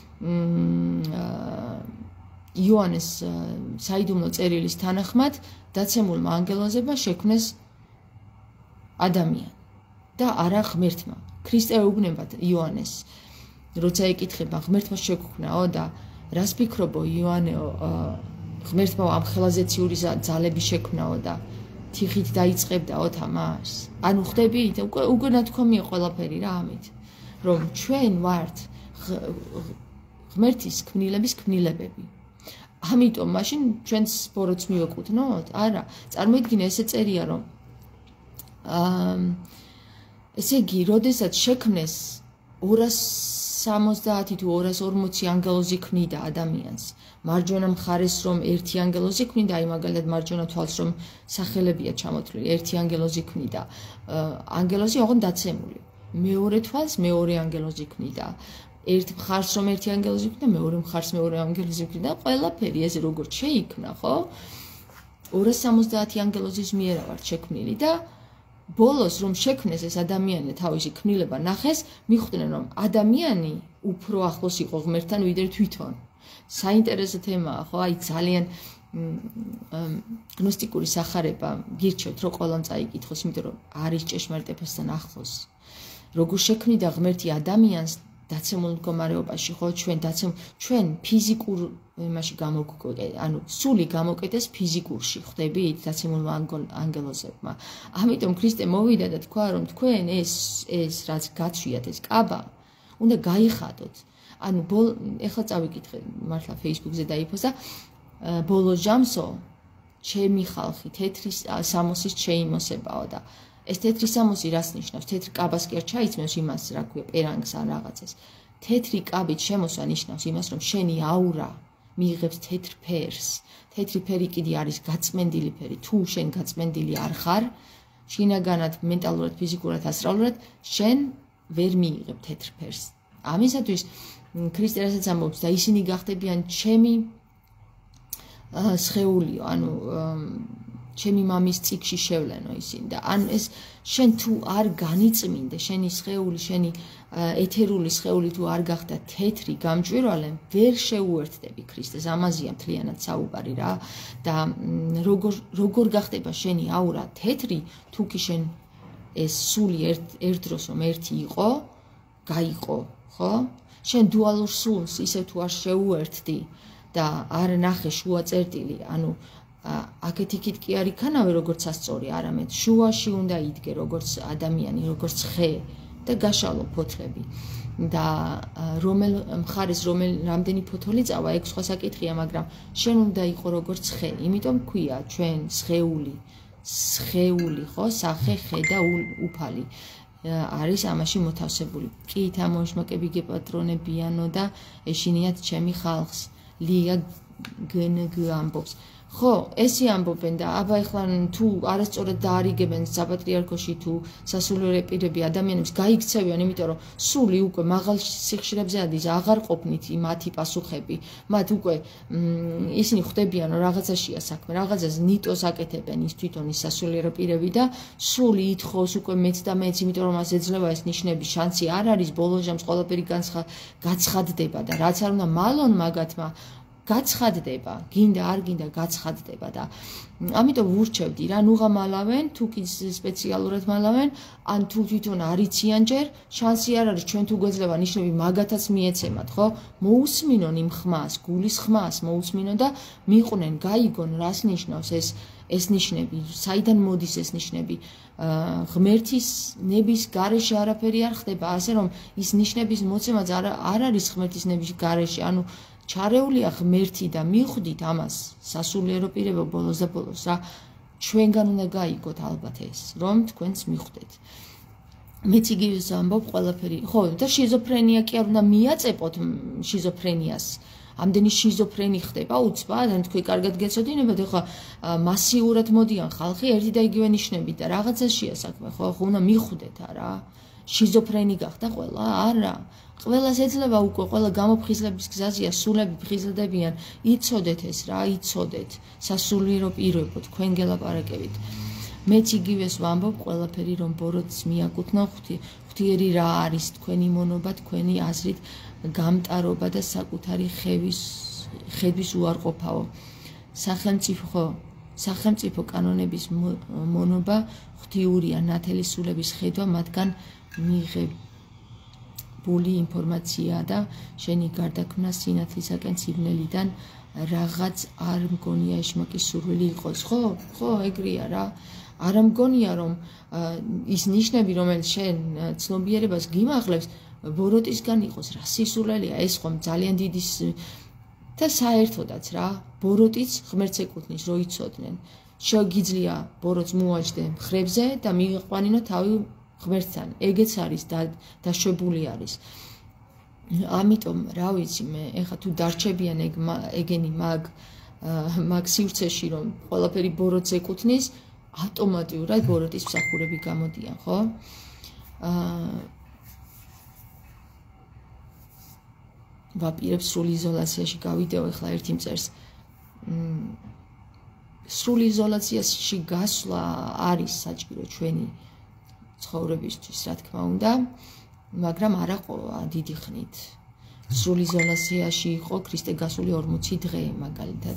იოანეს საიდუმლო წერილის თანახმად დაცემულმა ანგელოზებმა შექმნეს ადამიანი და არა ღმერთმა. ქრისტე ეუბნებათ იოანეს, როცა ეკითხება ღმერთმა შეგვქვნაო და რას ფიქრობო იოანეო, ღმერთმა ამ ხელაზეციური ძალები შექმნაო და თიხით დაიწყებდაო თამას. ანუ ხდებით, უკვე ნათქვამია ყველაფერი რა ამით, რომ ჩვენ ვართ ღმერთის ქმნილების ქმნილებები. ამიტომ მაშინ ჩვენს ბოროტს მივეკუთვნოთ? არა, წარმოიდგინე ესე წერია, რომ ესე იგი, როდესაც შექმნეს 270 თუ 240 ანგელოზი ქმნიდა ადამიანს, მარჯვენა მხარეს რომ ერთი ანგელოზი ქმნიდა, აი მაგალითად მარჯვენა თვალს რომ სახელებია ჩამოთვლილი, ერთი ანგელოზი ქმნიდა, ანგელოზი ოღონდ დაცემული. მეორე თვალს მეორე ანგელოზი ქმნიდა. ერთ მხარს რომ ერთი ანგელოზი ქმნიდა, მეორე მხარს მეორე ანგელოზი ქმნიდა, ყველაფერი ეს როგორც შეიქმნა, ხო? 270 ანგელოზის მიერ ვარ შექმნილი და ბოლოს რომ შექმნეს ეს ადამიანი და თავისი ქმნილება ნახეს, მიხვდნენ რომ ადამიანი უფრო ახლოს იყო ღმერთთან ვიდრე თვითონ. საინტერესო თემაა, ხო? აი ძალიან გნოსტიკური სახარება გირჩევთ, რომ ყველამ წაიკითხოს, იმიტომ რომ არის ჭეშმარიტებასთან ახლოს. როგორ შექმნიდა ღმერთი ადამიანს დაცემულ მდგომარეობაში, ხო, ჩვენ ფიზიკურ იმაში გამოგკეტეს, ანუ სული გამოკეტეს ფიზიკურში, ხვდებით, დაცემულმა ანგელოზებმა. ამიტომ ქრისტე მოვიდა და თქვა, რომ თქვენ ეს რაც გაცვიათ ეს კაბა, უნდა გაიხადოთ. ანუ ეხლა წავიკითხე მართლა Facebook-ზე დაიფოსა ბოლო ჟამსო ჩემი ხალხი თეთრი სამოსის შეიმოსებაო და ეს თეთრი სამოსი რას ნიშნავს? თეთრი კაბას კი არ ჩაიცმევს იმას, რა ქვია, პერანგს ან რაღაცას. თეთრი კაბით შემოსვა ნიშნავს იმას, რომ შენი აურა მიიღებს თეთრ ფერს. თეთრი ფერი კიდე არის გაწმენდილი ფერი. თუ შენ გაწმენდილი არ ხარ, შინაგანად, მენტალურად, ფიზიკურად, ასტრალურად, შენ ვერ მიიღებ თეთრ ფერს. ამისათვის ქრისტე რასაც ამბობს და ისინი გახდებიან ჩემი სხეულიო, ანუ ჩემი მამის წიგში შევლენო ისინი და ან ეს შენ თუ არ განიწმინდე, შენი სხეული, შენი ეთერული სხეული თუ არ გახდა თეთრი, გამჭვირვალე, ვერ შეუერთდები ქრისტეს. ამაზეა მთლიანად საუბარი რა და როგორ გახდება შენი აურა თეთრი, თუ კი შენ ეს სული ერთ დროს რომ ერთი იყო, გაიყო, ხო? შენ დუალურ სულს ისე თუ არ შეუერთდი და არ ნახე შუა წერტილი, ანუ აქეთ-იქით კი არ იქანავე როგორც სასწორი, არამედ შუაში უნდა იდგე როგორც ადამიანი, როგორც ხე და გაშალო ფოთლები. და რომელ მხარეს რამდენი ფოთოლი წავა, ეგ სხვა საკითხია, მაგრამ შენ უნდა იყო როგორც ხე. იმიტომ ქვია ჩვენ სხეული, ხო, სახე, ხე და უფალი. არის ამაში მოთავსებული. კი თამოშმაკები გეპატრონებიანო და ეშინიათ ჩემი ხალხს. ლია გნგ ამბობს. ხო, ესე ამბობენ და აბა ეხლა თუ არასწორად დაარიგებენ საპატრიარქოში თუ სასულიერო პირები ადამიანებს გაიქცევიან, იმიტომ რომ სული უკვე მაღალ სიხშირებზე ადის, აღარ ყოფნით მათი პასუხები. მათ უკვე ისინი ხვდებიან რომ რაღაცაშია საქმე, რაღაცას ნიტოს აკეთებენ ის თვითონ ის სასულიერო პირები და სული ითხოვს უკვე მეც და მეც, იმიტომ რომ მას ეძლევა ეს ნიშნები, შანსი არ არის, ბოლო ჟამს ყველაფერი გაცხადდება და რაც არ უნდა მალონ მაგათმა გაცხადდება, გინდა არ გინდა გაცხადდება და ამიტომ ვურჩევდი რა, ნუღა მალავენ, თუ კი სპეციალურად მალავენ, ან თუ თვითონ არიციან ჯერ, შანსი არ არის ჩვენ თუ გვეძლევა ნიშნები მაგათაც მიეცემათ, ხო? მოусმინონ იმ ხმას, გულის ხმას მოусმინონ და მიყვნენ, გაიგონ რას ნიშნავს ეს ნიშნები, საიდან მოდის ეს ნიშნები. ღმერთის ნების გარეშე არაფერი არ ხდება, ასე რომ ის ნიშნების მოცემაც არ არის ღმერთის ნების გარეშე, ანუ ჩარეულია ღმერთი და მიხვდით ამას სასულიერო პირებო ბოლოს და ბოლოს რა ჩვენგან უნდა გაიგოთ ალბათ ეს რომ თქვენც მიხვდეთ მეც იგივეს ამბობ ყველაფერი ხო და შიზოფრენია კი არ უნდა მიაწეპოთ შიზოფრენიას ამდენი შიზოფრენი ხდება უცბად ან თქვი კარგად გეცოდინებათ ეხლა მასიურად მოდიან ხალხი ერთი და იგივე ნიშნებით და რაღაცაშია საქმე ხო უნდა მიხვდეთ არა შიზოფრენი გახდა ყველა არა ყველას ეძლევა უკვე ყველა გამოფხიზლების გზაზეა სულები ფხიზლდებიან იცოდეთ ეს რა იცოდეთ სასულიერო პირებო თქვენ გელაპარაკებით მეც იგივეს ვამბობ ყველაფერი რომ ბოროტს მიაკუთვნო ღვთიერი რა არის თქვენი მონობა თქვენი აზრით გამტარობა და საკუთარი ხედვის უარყოფაო სახელმწიფო კანონების მონობა ღვთიურია ნათელი სულების ხედვა მათგან მიღებული ინფორმაცია და შენი გარდაქმნა სინათლისაკენ სიბნელიდან რაღაც არ მგონია ეშმაკის სურვილი იყოს ხო ეგრეა რა არ მგონია რომ ის ნიშნები რომელიც შენ ცნობიერებას გიმაღლებს ბოროტისგან იყოს რა სისულელია ეს ხომ ძალიან დიდი და საერთოდაც რა ბოროტიც ღმერთს ეკუთვნის რო იცოდნენ შეგიძლია ბოროტს მოაჯდე მხრებზე და მიიყვანინო თავი ღმერთთან ეგეც არის დაშვებული არის ამიტომ რა ვიცი მე ეხა თუ დარჩებიან ეგენი მაგ სივრცეში რომ ყველაფერი ბოროტს ეკუთვნის ავტომატურად ბოროტის მსახურები გამოდიან ხო ვაპირებს სრულ იზოლაციაში გავიდეო ეხლა ერთი მწერს სრულ იზოლაციაში გასვლა არის საჭირო ჩვენი ცხოვრებისთვის რა თქმა უნდა მაგრამ არა ყოლა დიდი ხნით სრულ იზოლაციაში იყო ქრისტე გასული 40 დღე მაგალითად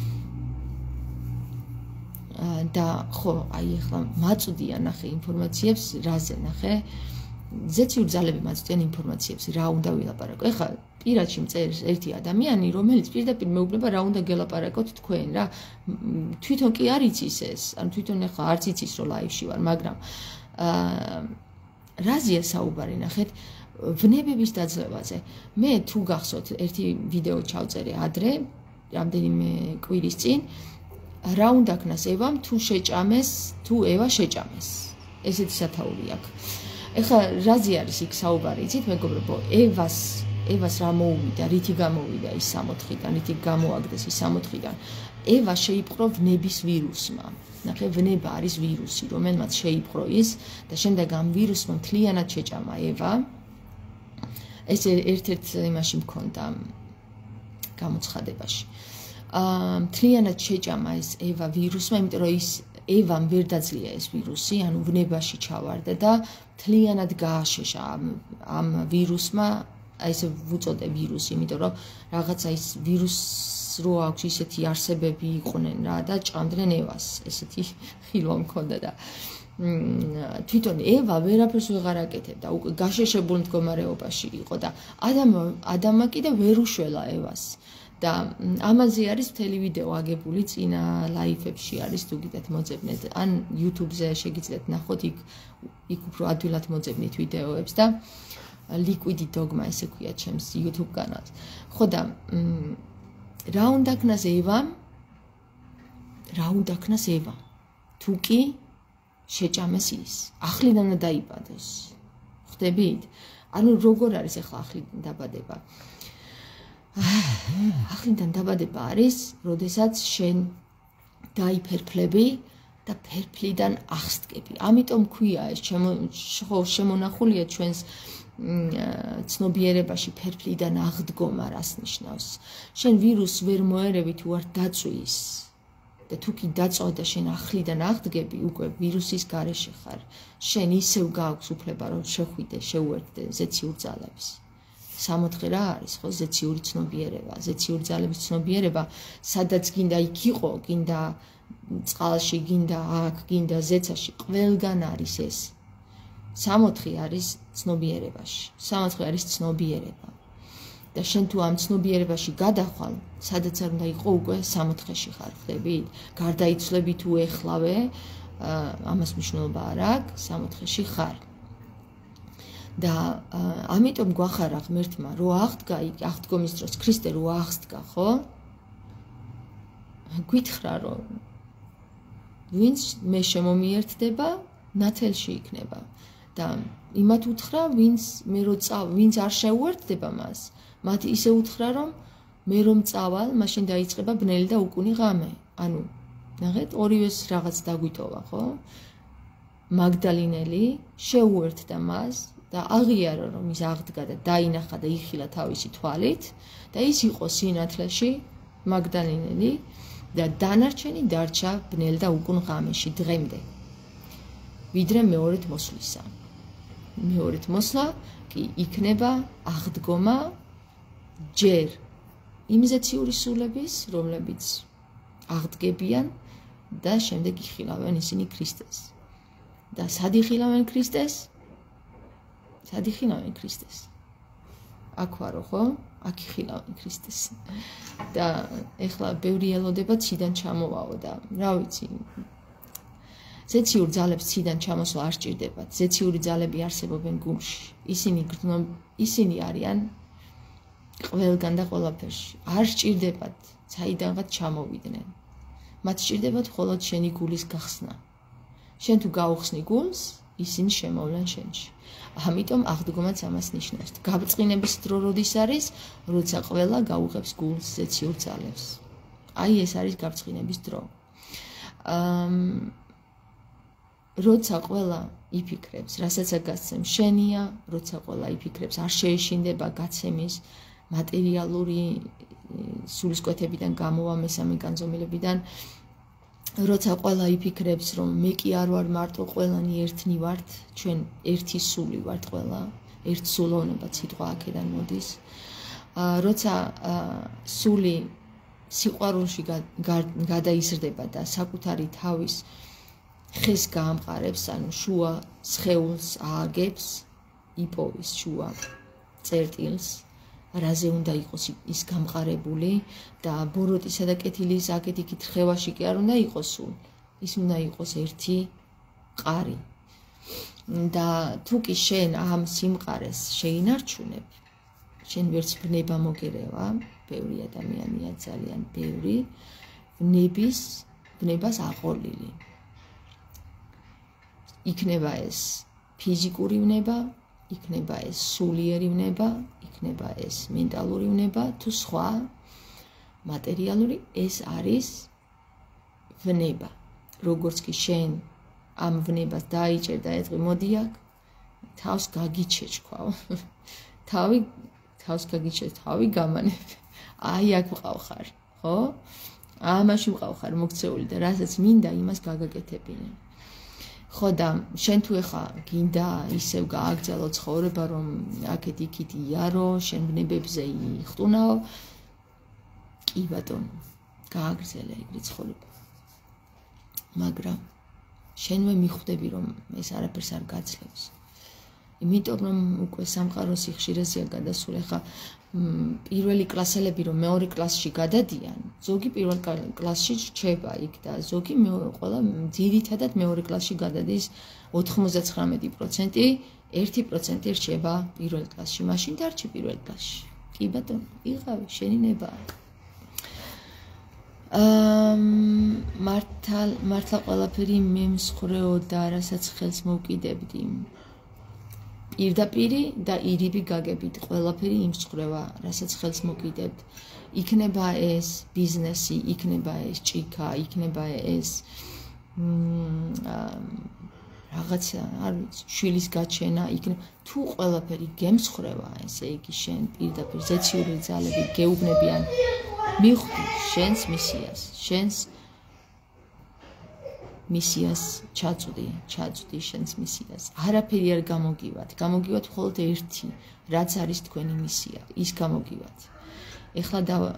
და ხო აი ახლა მაწვდიან ნახე ინფორმაციებს რაზე ნახე ზეციური ძალები მაწვდიან ინფორმაციებს რა უნდა ვილაპარაკო ეხლა პირადში მწერს ერთი ადამიანი რომელიც პირდაპირ მეუბნება რა უნდა გელაპარაკოთ თქვენ რა თვითონ კი არ იცის ეს ან თვითონ ეხლა არც იცის რომ ლაივში ვარ მაგრამ რაზეა საუბარი ნახეთ ვნებების დაძლევაზე. მე თუ გახსოვთ, ერთი ვიდეო ჩავწერე ადრე, რამდენიმე კვირის წინ, რა უნდა ქნას ევამ თუ შეჭამეს, თუ ევა შეჭამეს. ესეთი სათაური აქვს. ეხლა რაზე არის იქ საუბარი, იცით მეგობრებო, ევას რა მოუვიდა, რითი გამოვიდა ის 60-დან, რითი გამოაგდეს ის 60-დან. ევა შეიპყრო ვნების ვირუსმა. ნახე, ვნება არის ვირუსი, რომელმაც შეიპყრო ის და შემდეგ ამ ვირუსმა მთლიანად შეჭამა ევა. ეს ერთ-ერთ იმაში მქონდა გამოცხადებაში. მთლიანად შეჭამა ეს ევა ვირუსმა, იმიტომ რომ ის ევამ ვერ დაძლია ეს ვირუსი, ანუ ვნებაში ჩავარდა და მთლიანად გააშეშა ამ ვირუსმა, ესე ვუწოდე ვირუსი, იმიტომ რომ რაღაცა ის ვირუსს რო აქვს ისეთი არსებები იყვნენ რა და ჭამდნენ ევას, ესეთი ხილვა მქონდა და თვითონ ევა ვერაფერს ვეღარ აკეთებდა, უკვე გაშეშებულ მდგომარეობაში იყო და ადამმა კიდე ვერ უშველა ევას. და ამაზე არის მთელი ვიდეო აგებული წინა ლაიფებში არის თუ გიდათ მოძებნეთ ან YouTube-ზე შეგიძლიათ ნახოთ იქ უფრო ადვილად მოძებნით ვიდეოებს და Liquid Dogma ესე ქვია ჩემს YouTube კანალს. ხო და რა უნდა ქნას ევამ? რა უნდა ქნას ევამ? თუ კი შეჭამეს ის, ახლიდან დაიბადეს. ხვდებით? ანუ როგორ არის ახლა ახლიდან დაბადება? ახლიდან დაბადება არის, როდესაც შენ დაიფერფლები და ფერფლიდან აღსდგები. ამიტომ ქვია ეს შემონახულია ჩვენს ცნობიერებაში ფერფლიდან აღდგომა რას ნიშნავს. შენ ვირუსს ვერ მოერევი თუ არ დაწვის და თუ კი დაწვა და შენ ახლიდან აღდგები, უკვე ვირუსის გარეშე ხარ. შენ ისევ გააქვს უფლება რომ შეხვიდე, შეუერთდე ზეციურ ძალებს. 60 რა არის ხო ზეციური ცნობიერება, ზეციური ძალების ცნობიერება, სადაც გინდა იქ იყო, გინდა წყალში, გინდა აქ, გინდა ზეცაში, ყველგან არის ეს. 60 არის ცნობიერებაში, 60 არის ცნობიერება. და შენ თუ ამ ცნობიერებაში გადახვალ, სადაც არ უნდა იყო უკვე 60-ში ხარ, ხდებით? გარდაიცვლები თუ ეხლავე, ამას მნიშვნელობა არ აქვს, 60-ში ხარ. და ამიტომ გვახარა ღმერთმა რო აღდგა იქ აღდგომის დროს ქრისტე რო აღსდგა, ხო? გითხრა რომ ვინც მე შემომიერთდება, ნათელში იქნება. და იმათ უთხრა, ვინც არ შეუერთდება მას, მათ ისე უთხრა რომ მე რომ წავალ, მაშინ დაიწყება ბნელი და უკუნი ღამე. ანუ ნახეთ, ორივეს რაღაც დაგვიტოვა, ხო? მაგდალინელი შეუერთდა მას და აღიარა რომ ის აღდგა და დაინახა და იხილა თავისი თვალით და ის იყო სინათლეში მაგდალინელი და დანარჩენი დარჩა ბნელ და უკუნ ღამეში დღემდე. ვიდრე მეორედ მოსვლისა. მეორედ მოსვლა კი იქნება აღდგომა ჯერ იმ ზეციური სულების, რომლებიც აღდგებიან და შემდეგ იხილავენ ისინი ქრისტეს. და სად იხილავენ ქრისტეს? სად იხილავენ ქრისტეს? აქ ვარო, ხო? აქ იხილავენ ქრისტეს. და ეხლა ბევრი ელოდება ციდან ჩამოვაო და რა ვიცი, ზეციურ ძალებს ციდან ჩამოსვლა არ სჭირდებათ. ზეციური ძალები არსებობენ გულში. ისინი არიან ყველგან და ყველაფერში. არ სჭირდებათ საიდანღაც ჩამოვიდნენ. მათ სჭირდებათ მხოლოდ შენი გულის გახსნა. შენ თუ გაუხსნი გულს, ისინი შემოვლენ შენში. ამიტომ აღდგომაც ამას ნიშნავს. გაბრწყინების დრო როდის არის, როცა ყველა გაუღებს გულს ზეციურ ძალებს. აი ეს არის გაბრწყინების დრო. როცა ყველა იფიქრებს, რასაც გასცემ შენია, როცა ყველა იფიქრებს, არ შეეშინდება გაცემის მატერიალური სულისკვეთებიდან გამოვა მესამე განზომილებიდან, როცა ყველა იფიქრებს, რომ მე კი არ ვარ მარტო, ყველანი ერთნი ვართ, ჩვენ ერთი სული ვართ ყველა, ერთ სულოვნება სიტყვა აქედან მოდის. როცა სული სიყვარულში გადაიზრდება და საკუთარი თავის ხეს გაამყარებს, ანუ შუა სხეულს ააგებს, იპოვის შუა წერტილს, რაზე უნდა იყოს ის გამყარებული და ბოროტისა და კეთილის აქეთ-იქით რხევაში კი არ უნდა იყოს სულ. ის უნდა იყოს ერთი მყარი. და თუ კი შენ ამ სიმყარეს შეინარჩუნებ, შენ ვერც ბნება მოგერევა, ბევრი ადამიანია ძალიან ბევრი, ბნებას აყოლილი. იქნება ეს ფიზიკური ვნება, იქნება ეს სულიერი ვნება, იქნება ეს მენტალური ვნება, თუ სხვა მატერიალური, ეს არის ვნება. როგორც კი შენ ამ ვნებას დაიჭერ და ეტყვი მოდი აქ, თავს გაგიჩეჩქვავ. თავს გაგიჩე, თავი გამანებ. აი აქ ვყავ ხარ, ხო? ამაში ვყავ ხარ მოქცეული და რასაც მინდა იმას გაგაკეთებინე. ხო და შენ თუ ეხა გინდა ისევ გააგრძელო ცხოვრება, რომ აქეთ იქით იარო, შენ ვნებებზე იხტუნაო, კი ბატონო, გააგრძელე ეგრე ცხოვრება. მაგრამ შენვე მიხვდები, რომ ეს არაფერს არ გაძლევს. იმიტომ რომ უკვე სამყაროს სიხშირეზეა გადასული, ხა პირველი კლასელები რომ მეორე კლასში გადადიან, ზოგი პირველ კლასში რჩება იქ და ზოგი ყველა ძირითადად მეორე კლასში გადადის 99%, 1% რჩება პირველ კლასში, მაშინ დარჩი პირველ კლასში. კი ბატონო, იღავი, შენი ნება. მართლა ყველაფერი მე მსხრეო და რასაც ხელს მოვკიდებდი. პირდაპირი და ირიბი გაგებით ყველაფერი იმსხრევა, რასაც ხელს მოკიდებთ. იქნება ეს ბიზნესი, იქნება ეს ჭიქა, იქნება ეს რაღაცა, არ ვიცი, შვილის გაჩენა, იქნება თუ ყველაფერი გემსხრევა, ესე იგი შენ პირდაპირ ზეციური ძალები გეუბნებიან მიხვდი შენს მისიას ჩაწვდი შენს მისიას. არაფერი არ გამოგივათ მხოლოდ ერთი, რაც არის თქვენი მისია, ის გამოგივათ. ეხლა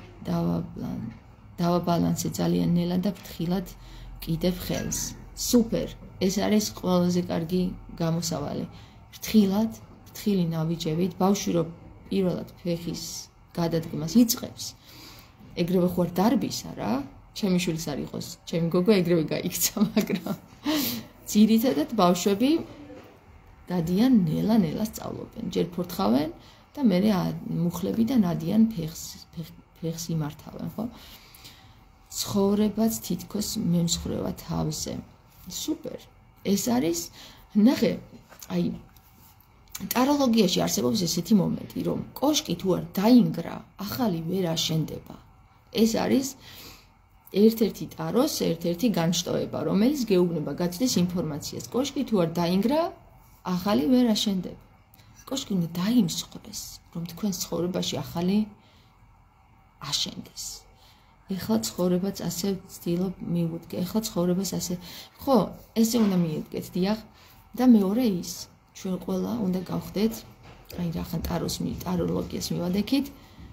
დავაბალანსე ძალიან ნელა და ფრთხილად კიდევ ხელს. სუპერ, ეს არის ყველაზე კარგი გამოსავალი. ფრთხილი ნავიჯებით, ბავშვი რომ პირველად ფეხის გადადგმას იწყებს, ეგრევე ხوار დარბისა რა. ჩემი შვილს არ იყოს, ჩემი გოგო ეგრევე გაიქცა, მაგრამ ძირითადად ბავშვები დადიან ნელა სწავლობენ, ჯერ ფორთხავენ და მერე მუხლებიდან ადიან ფეხს იმართავენ, ხო? ცხოვრებაც თითქოს მემსხრევა თავზე. სუპერ. ეს არის, ნახე, აი ტაროლოგიაში არსებობს ესეთი მომენტი, რომ კოშკი თუ არ დაინგრა, ახალი ვერ აშენდება. ეს არის ერთ-ერთი ტაროს, ერთ-ერთი განშტოება, რომელიც გეუბნება გაცდის ინფორმაციას. კოშკი თუ არ დაინგრა, ახალი ვერ აშენდება. კოშკი უნდა დაიმსხვრეს, რომ თქვენს ცხოვრებაში ახალი აშენდეს. ეხლა ცხოვრებაც ასე ვცდილობ მივუდგე. ეხლა ცხოვრებას ასე, ხო, ესე უნდა მივუდგეთ, დიახ, და მეორე ის, ჩვენ ყველა უნდა გავხდეთ, აი რახან ტაროლოგიას მივადექით,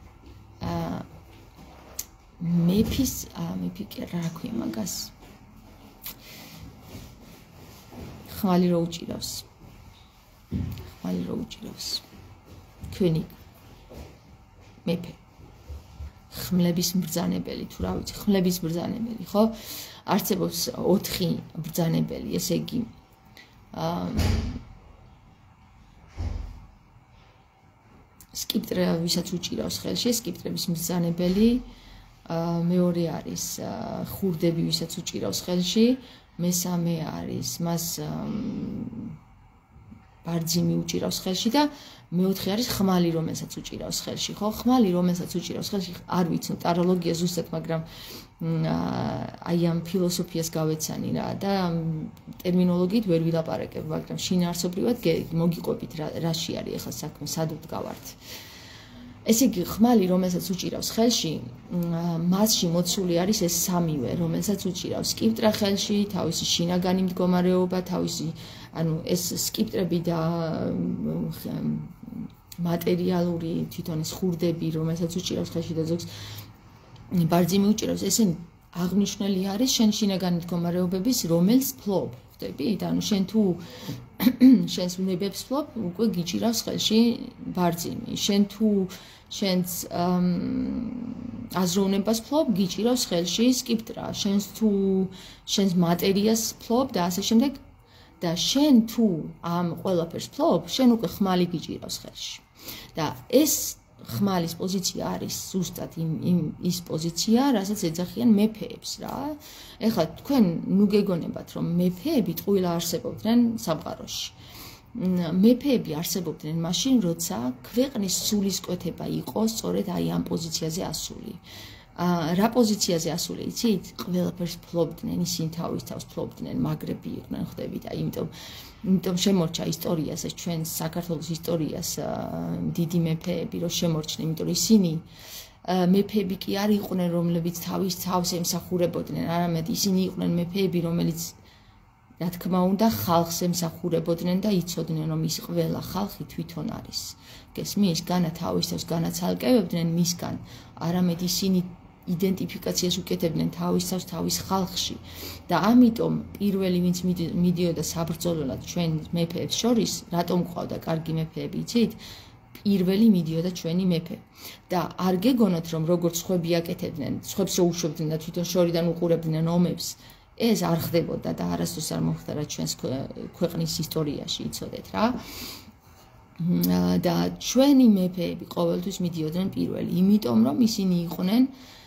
მეფი რა ქვია მაგას? ხმალი რო უჭირავს. ქვენი მეფე. ხმლების მბრძანებელი, თუ რა ვიცი, ხმლების მბრძანებელი, ხო? არსებობს 4 მბრძანებელი, ესე იგი სკიპტრე, ვისაც უჭირავს ხელში, სკიპტრების მბრძანებელი, მეორე არის ხურდები, ვისაც უჭირავს ხელში, მესამე არის მას ბარძიმი უჭირავს ხელში და მეოთხე არის ხმალი, რომელსაც უჭირავს ხელში, ხო? ხმალი, რომელსაც უჭირავს ხელში, არ ვიცნობ ტაროლოგია ზუსტად, მაგრამ აი ამ ფილოსოფიას გავეცანი რა და ტერმინოლოგიით ვერ ვილაპარაკებ, მაგრამ შინაარსობრივად მოგიყვებით რაში არის ახლა საქმე, სად ვდგავართ. ესე იგი, ხმალი, რომელსაც უჭირავს ხელში, მასში მოცული არის ეს სამივე, რომელსაც უჭირავს სკიპტრა ხელში, თავისი შინაგანი მდგომარეობა, თავისი, ანუ ეს სკიპტრები და მატერიალური თვითონ ეს ხურდები, რომელსაც უჭირავს ხელში და ზოგს ბარძიმი უჭირავს, ესენი აღნიშნული არის შენ შინაგანი მდგომარეობების, რომელს ფლობ, ხვდებით? ანუ შენ თუ შენს ვნებებს ფლობ, უკვე გიჭირავს ხელში ბარძიმი. შენ თუ შენს აზროვნებას ფლობ, გიჭირავს ხელში სკიპტრა. შენს თუ შენს მატერიას ფლობ და ასე შემდეგ და შენ თუ ამ ყველაფერს ფლობ, შენ უკვე ხმალი გიჭირავს ხელში. და ეს ხმალის პოზიცია არის ზუსტად ის პოზიცია, რასაც ეძახიან მეფეებს რა. ეხლა თქვენ ნუ გეგონებათ, რომ მეფეები ტყუილა არსებობდნენ სამყაროში. მეფეები არსებობდნენ მაშინ, როცა ქვეყნის სულისკვეთება იყო სწორედ აი ამ პოზიციაზე ასული. რა პოზიციაზე ასული იცით? ყველაფერს ფლობდნენ, ისინი თავის თავს ფლობდნენ, მაგრები იყვნენ, ხვდებით, აი იმიტომ შემორჩა ისტორიაზე, ჩვენ საქართველოს ისტორიას დიდი მეფეები რო შემორჩნენ, იმიტომ რომ ისინი მეფეები კი არ იყვნენ, რომლებიც თავის თავს ემსახურებოდნენ, არამედ ისინი იყვნენ მეფეები, რომელიც რა თქმა უნდა ხალხს ემსახურებოდნენ და იცოდნენ, რომ ის ყველა ხალხი თვითონ არის. გესმის, განა თავის თავს განაცალკევებდნენ მისგან, არამედ ისინი იდენტიფიკაციას უკეთებდნენ თავის თავს თავის ხალხში და ამიტომ პირველი ვინც მიდიოდა საბრძოლველად ჩვენ მეფეებს შორის, რატომ ყავდა კარგი მეფეები, იცით? პირველი მიდიოდა ჩვენი მეფე და არ გეგონოთ, რომ როგორც ხვები აკეთებდნენ, ხვებს რო უშვებდნენ და თვითონ შორიდან უყურებდნენ ომებს, ეს არ ხდებოდა და არასდროს არ მოხდა ჩვენს ქვეყნის ისტორიაში, იცოდეთ რა. და ჩვენი მეფეები ყოველთვის მიდიოდნენ პირველი, იმიტომ რომ ისინი იყვნენ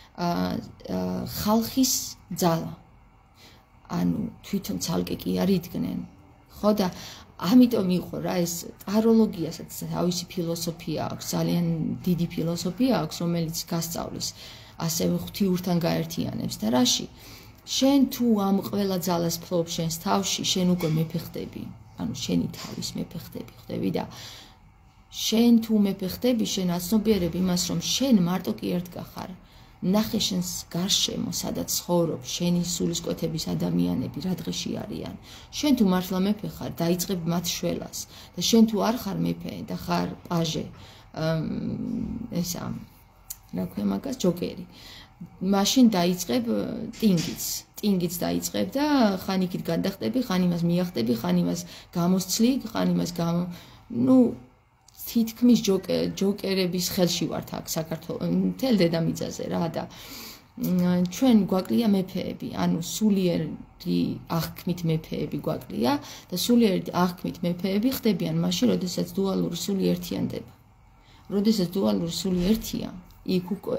ხალხის ძალა. ანუ თვითონ ცალკე კი არ იდგნენ. ხო და ამიტომ იყო რა ეს ტაროლოგიასაც თავისი ფილოსოფია აქვს, ძალიან დიდი ფილოსოფია აქვს, რომელიც გასწავლის ასევე ღვთიურთან გაერთიანებს და რაში შენ თუ ამ ყველა ძალას ფლობ შენს თავში, შენ უკვე მეფე ხდები. ანუ შენი თავის მეფე ხდები, ხვდები და შენ თუ მეფე ხდები, შენ აცნობიერებ იმას, რომ შენ მარტო კი ერთ გახარ. ნახე შენს გარშემო, სადაც ცხოვრობ, შენი სულისკვეთების ადამიანები რა დღეში არიან. შენ თუ მართლა მეფე ხარ, დაიწყებ მათ შველას და შენ თუ არ ხარ მეფე და ხარ პაჟე, ესა, რა ქვია მაგას, ჯოკერი. მაშინ დაიწყებ ტინგიც დაიწყებ და ხან იქით გადახტები, ხან იმას მიახტები, ხან იმას გამოსცლი, ხან იმას ნუ თითქმის ჯოკერების ხელში ვართ აქ საქართველოს მთელ დედამიწაზე რა და ჩვენ გვაკლია მეფეები, ანუ სულიერი აღქმით მეფეები გვაკლია და სულიერი აღქმით მეფეები ხდებიან მაშინ, როდესაც დუალური სული ერთიანდება. როდესაც დუალური სული ერთია, იქ უკვე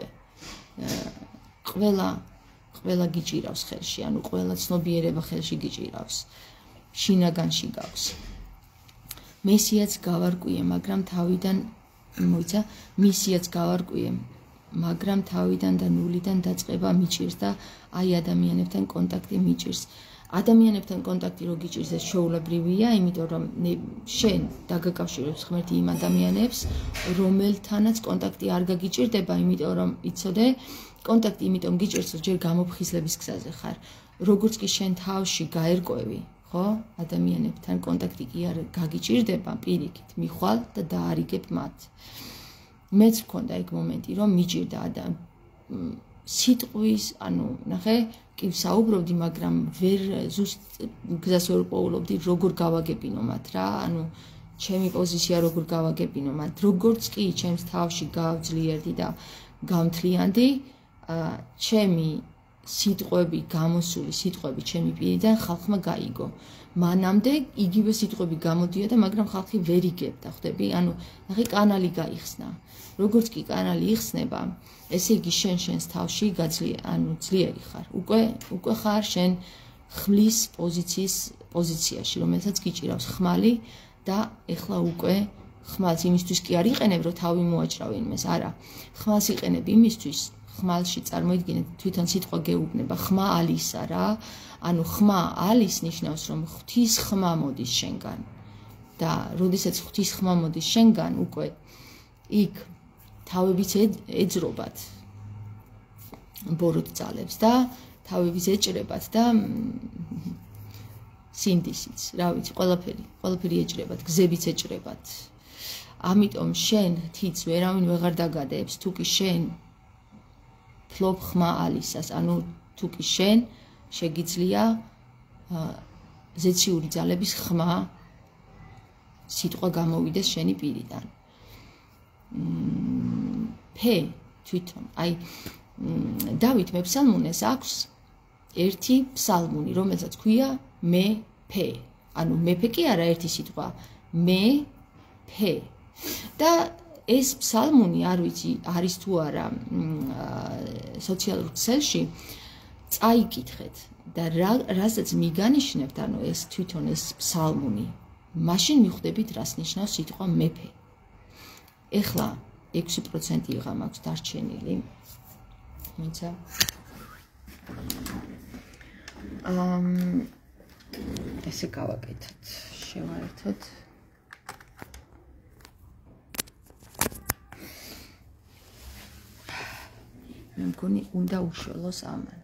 ყველა გიჭირავს ხელში, ანუ ყველა ცნობიერება ხელში გიჭირავს. შინაგანში გაქვს. მესიაც გავარკვიე, მაგრამ თავიდან მოიცა, მისიაც გავარკვიე, მაგრამ თავიდან და ნულიდან დაწყება მიჭირს და აი ადამიანებთან კონტაქტი მიჭირს. ადამიანებთან კონტაქტი რო გიჭირს ეს შეულებრივია, იმიტომ რომ შენ დაგაკავშირებს ღმერთი იმ ადამიანებს, რომელთანაც კონტაქტი არ გაგიჭირდება, იმიტომ რომ იცოდე, კონტაქტი იმიტომ გიჭირს, რომ ჯერ გამოფხიზლების გზაზე ხარ. როგორც კი შენ თავში გაერკვევი, ხო, ადამიანებთან კონტაქტი კი არ გაგიჭირდება, პირიქით მიხვალ და დაარიგებ მათ. მეც მქონდა იქ მომენტი, რომ მიჭირდა სიტყვის, ანუ ნახე, კი ვსაუბრობდი, მაგრამ ვერ ზუსტ გზას ვერ პოულობდი, როგორ გავაგებინო მათ რა, ანუ ჩემი პოზიცია როგორ გავაგებინო მათ, როგორც კი ჩემს თავში გავძლიერდი და გამთლიანდი, ჩემი სიტყვები, გამოსული სიტყვები ჩემი პირიდან ხალხმა გაიგო. მანამდე იგივე სიტყვები გამოდიოდა, მაგრამ ხალხი ვერ იგებდა, ხვდები? ანუ ნახე, კანალი გაიხსნა. როგორც კი კანალი იხსნება, ესე იგი შენს თავში ძლიერი ხარ. უკვე ხარ შენ ხმლის პოზიციაში, რომელსაც გიჭირავს ხმალი და ეხლა უკვე ხმალს იმისთვის კი არ იყენებ, რომ თავი მოაჭრავ იმეს, არა. ხმალს იყენებ იმისთვის, ხმალში წარმოიდგინეთ, თვითონ სიტყვა გეუბნება, ხმა ალისა რა. ანუ ხმა ალის ნიშნავს, რომ ღვთის ხმა მოდის შენგან. და როდესაც ღვთის ხმა მოდის შენგან, უკვე იქ თავებიც ეძრობათ ბოროტ ძალებს და თავებიც ეჭრებათ და სინდისიც, რა ვიცი, ყველაფერი ეჭრებათ, გზებიც ეჭრებათ. ამიტომ შენ თიც ვერავინ ვეღარ დაგადებს, თუ კი შენ ფლობ ხმა ალისას, ანუ თუ კი შენ შეგიძლია ზეციური ძალების ხმა სიტყვა გამოვიდეს შენი პირიდან. ფე თვითონ, აი დავით მეფსალმუნეს აქვს ერთი ფსალმუნი, რომელსაც ქვია მე ფე. ანუ მეფე კი არა ერთი სიტყვა მეფე და ეს ფსალმუნი არ ვიცი არის თუ არა სოციალურ ქსელში წაიკითხეთ და რასაც მიგანიშნებთ ანუ ეს თვითონ ეს ფსალმუნი მაშინ მიხვდებით რას ნიშნავს სიტყვა მეფე ეხლა 6% იღა მაქვს დარჩენილი მოიცა ესე გავაკეთოთ შევაერთოთ მე მგონი უნდა უშველოს ამან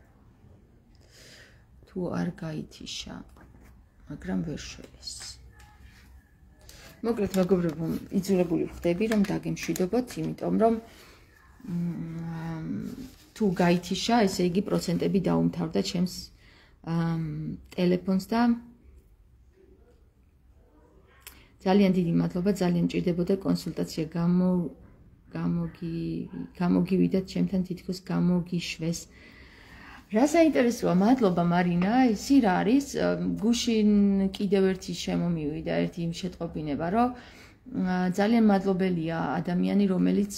თუ არ გაითიშა მაგრამ ვერ შველეს მოკლედ მეგობრებო იძულებული ვხდები რომ დაგემშვიდობოთ იმიტომ რომ თუ გაითიშა ესე იგი პროცენტები დაუმთავრდა ჩემს ტელეფონს და ძალიან დიდი მადლობა ძალიან მჭირდებოდა კონსულტაცია გამოგივიდათ ჩემთან თითქოს გამოგიშვეს რა საინტერესოა მადლობა მარინა ისი რა არის გუშინ კიდევ ერთი შემომივიდა ერთი შეტყობინება რომ ძალიან მადლობელია ადამიანი რომელიც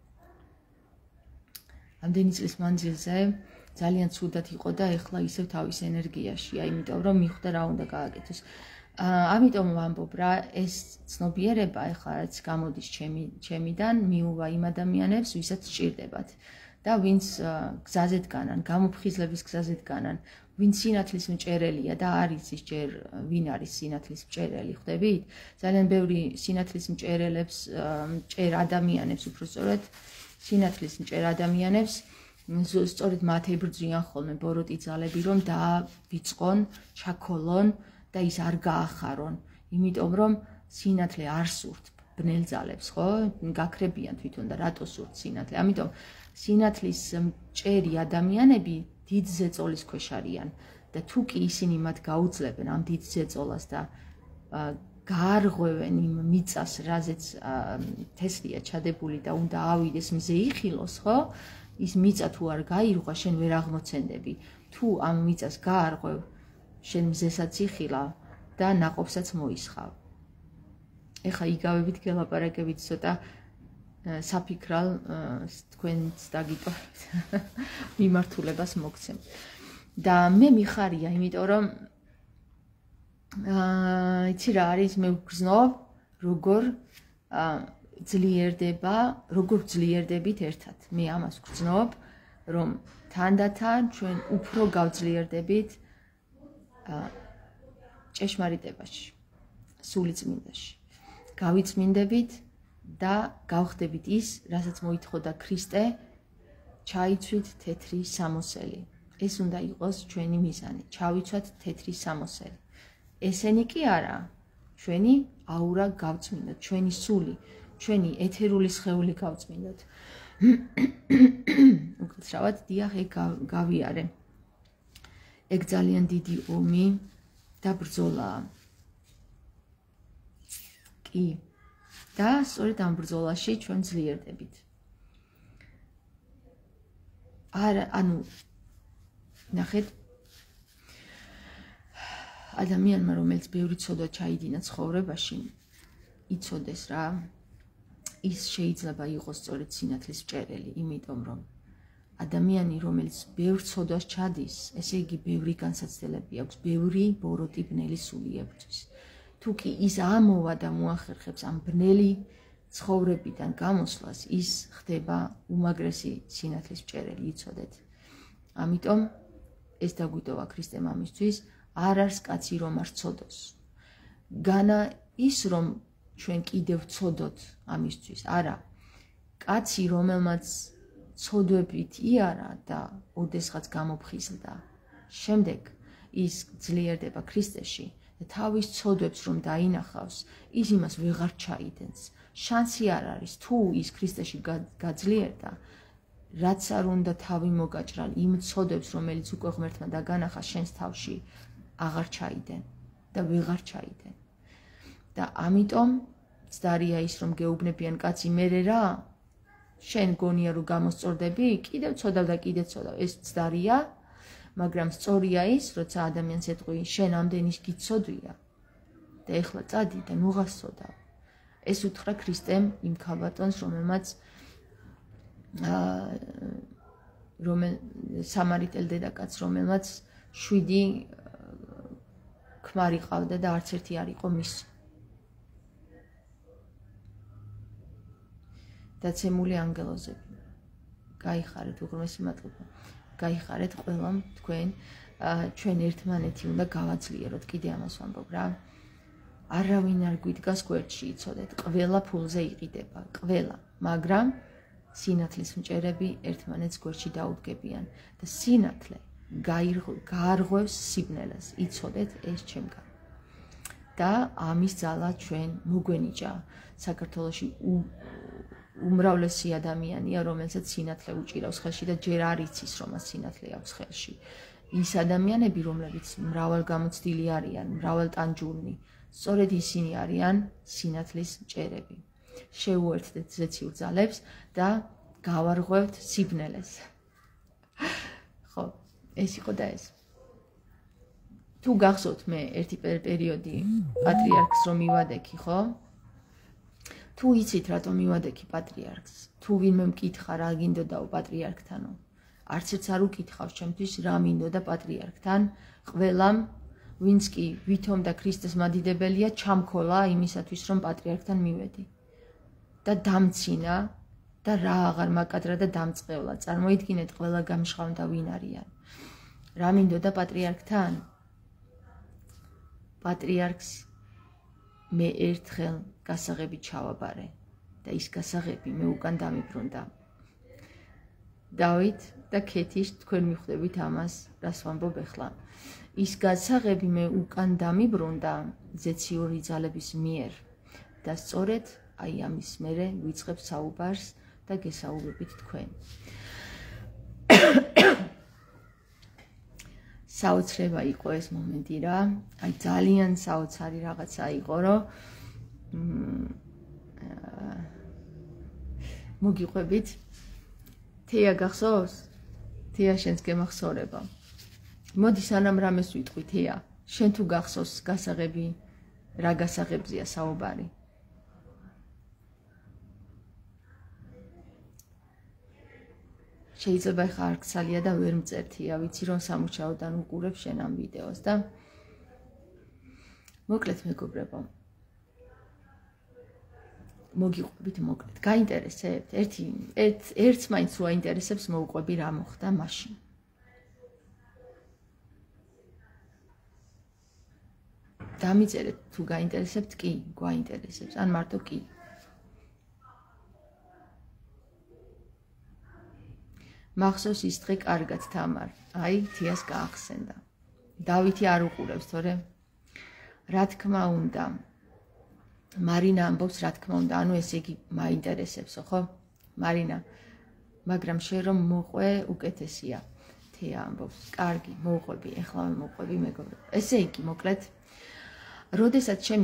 ამდენი წლის მანძილზე ძალიან ცუდად იყო და ეხლა ისევ თავის ენერგიაშია იმიტომ რომ მიხვდა რა უნდა გააკეთოს ამიტომ ვამბობ რა ეს ცნობიერება ეხლა რაც გამოდის ჩემიდან მიუვა იმ ადამიანებს ვისაც სჭირდებათ და ვინც გზაზე დგანან გამოფხიზლების გზაზე დგანან ვინც სინათლის მჭერელია და არის ის ჯერ ვინ არის სინათლის მჭერელი ხვდებით ძალიან ბევრი სინათლის მჭერელებს მჭერ ადამიანებს უბრალოდ სინათლის მჭერ ადამიანებს სწორედ მათ ებრძვიან ხოლმე ბოროტი ძალები რომ დაავიწყონ ჩაქოლონ და ის არ გაახარონ იმიტომ რომ სინათლე არ სურთ ბნელ ძალებს ხო გაქრებიან თვითონ და რატო სურთ სინათლე ამიტომ სინათლის მჭერი ადამიანები დიდ ზეწოლის ქვეშ არიან და თუ კი ისინი მათ გაუძლებენ ამ დიდ ზეწოლას და გაარღვევენ იმ მიწას რაზეც თესლია ჩადებული და უნდა ავიდეს მზე იხილოს ხო ის მიწა თუ არ გაირღვა შენ ვერ აღმოცენდები თუ ამ მიწას გაარღვევ შენ მზესაც იხილა და ნაყოფსაც მოისხავ ეხა იგავებით გელაპარაკებით ცოტა საფიქრალ თქვენც დაგიტოვეთ მიმართულებას მოგცემ და მე მიხარია იმიტომ რომ იცი რა არის მე ვგრძნობ როგორ ძლიერდებით ერთად მე ამას ვგრძნობ რომ თანდათან ჩვენ უფრო გავძლიერდებით ჭეშმარიტებაში სული წმინდაში გავიწმინდებით და გავხდებით ის, რასაც მოითხოვდა ქრისტე, ჩაიცვით თეთრი სამოსელი. ეს უნდა იყოს ჩვენი მიზანი, ჩავიცვათ თეთრი სამოსელი. ესენი კი არა, ჩვენი აურა გავწმინდოთ, ჩვენი სული, ჩვენი ეთერული სხეული გავწმინდოთ. უკაცრავად დიახ, ეგ გავიარე. ეგ ძალიან დიდი ომი და ბრძოლაა. კი. და სწორედ ამ ბრძოლაში ჩვენ ძლიერდებით. ანუ ნახეთ ადამიანმა რომელიც ბევრი ცოდვა ჩაიდინა ცხოვრებაში იცოდეს რა ის შეიძლება იყოს სწორედ სინათლის მჭერელი იმიტომ რომ ადამიანი რომელიც ბევრ ცოდვას ჩადის ესე იგი ბევრი განსაცდელები აქვს ბევრი ბოროტი ბნელი სული ებრძვის თუ კი ის ამოვა და მოახერხებს ამ ბნელი ცხოვრებიდან გამოსვლას ის ხდება უმაგრესი სინათლის მჭერელი იცოდეთ ამიტომ ეს დაგვიტოვა ქრისტემ ამისთვის არ არის კაცი რომ არ ცოდოს განა ის რომ ჩვენ კიდევ ცოდოთ ამისთვის არა კაცი რომელმაც ცოდვებით იარა და ოდესღაც გამოფხიზლდა შემდეგ ის ძლიერდება ქრისტეში და თავის ცოდვებს რომ დაინახავს ის იმას ვეღარ ჩაიდენს შანსი არ არის თუ ის ქრისტეში გაძლიერდა რაც არ უნდა თავი მოგაჭრალ იმ ცოდვებს რომელიც უკვე ღმერთმა დაგანახა შენს თავში აღარ ჩაიდენ და ვეღარ ჩაიდენ და ამიტომ ცდარია ის რომ გეუბნებიან კაცი მერე რა შენ გონია რომ გამოსწორდები კიდევ ცოდავ და კიდევ ცოდავ ეს ცდარია მაგრამ სწორია ის როცა ადამიანს ეტყვი შენ ამდენის გიცოდვია და ეხლა წადი და ნუღასწოდა. ეს უთხრა ქრისტემ იმ ქალბატონს, რომელმაც სამარიტელ დედაკაცს, რომელმაც 7 ქმარი ყავდა და არც ერთი არ იყო მისი. დაცემული ანგელოზები. გაიხარეთ უღრმესი მადლობა. გაიხარეთ ყველამ თქვენ, ჩვენ ერთმანეთი უნდა გავაძლიეროთ, კიდე ამას ვამბობ რა. არავინ არ გვიდგას გვერდში, იცოდეთ, ყველა ფულზე იყიდება, ყველა, მაგრამ სინათლის მჭერები ერთმანეთს გვერდში დაუდგებიან და სინათლე გაარღვევს სიბნელეს, იცოდეთ ეს ჩემგან. და ამის ძალა ჩვენ მოგვენიჭა. საქართველოში უმრავლესი ადამიანია, რომელსაც სინათლე უჭირავს ხელში და ჯერ არ იცის, რომ მას სინათლე აქვს ხელში. ის ადამიანები, რომლებიც მრავალგამოცდილი არიან, მრავალტანჯულნი, სწორედ ისინი არიან სინათლის მჭერები. შევუერთდეთ ზეციურ ძალებს და გავარღვევთ სიბნელეს. ხო, ეს იყო და ეს. თუ გახსოვთ მე ერთი პერიოდი პატრიარქს რომ მივადექი, ხო? თუ იცით რატომ მივადექი პატრიარქს? თუ ვინმე მკითხა რა გინდოდაო პატრიარქთანო? არც ერთს არ უკითხავს ჩემთვის რა მინდოდა პატრიარქთან, ყველამ ვინც კი ვითომ და ქრისტეს მადიდებელია, ჩამქოლა იმისათვის რომ პატრიარქთან მივედი. და დამცინა და რა აღარ მაკადრა და დამწყევლა. წარმოიდგინეთ ყველა გამშხამდა ვინ არიან. რა მინდოდა პატრიარქთან? პატრიარქს მე ერთხელ გასაღები ჩავაბარე და ის გასაღები მე უკან დამიბრუნდა. დავით და ქეთის თქვენ მიხვდებით ამას, რას ვამბობ ახლა. ის გასაღები მე უკან დამიბრუნდა ზეციური ძალების მიერ და სწორედ აი ამის მერე ვიწყებ საუბარს და გესაუბრებით თქვენ. საოცრება იყო ეს მომენტი რა, აი ძალიან საოცარი რაღაცა იყო, რომ მოგიყვებით? თეა გახსოვს? თეა შენს გემახსოვრება. მოდი სანამ რამეს ვიტყვი თეა, შენ თუ გახსოვს გასაღები, რა გასაღებზია საუბარი? შეიძლება ხა არ გცალია და ვერ მწერთია, ვიცი რომ სამუშაოდან უყურებ შენ ამ ვიდეოს და მოკლედ მეგობრებო. მოგიყვებით მოკლედ. გაინტერესებთ? ერთს მაინც რო აინტერესებს მოუყვები რა მოხდა მაშინ. დამიწერეთ თუ გაინტერესებთ კი, გვაინტერესებს, ან მარტო კი. მახსოვს ის დღე კარგად თამარ, აი თიას გაახსენდა. დავითი არ უყურებს, თორე რა თქმა უნდა. მარინა ამბობს რა თქმა უნდა, ანუ ესე იგი მაინტერესებსო, ხო? მარინა, მაგრამ შენ რომ მოყვე უკეთესია. თეა ამბობს, კარგი, მოვყვები, ეხლა მოვყვები მეგობრებო. ესე იგი, მოკლედ, როდესაც ჩემი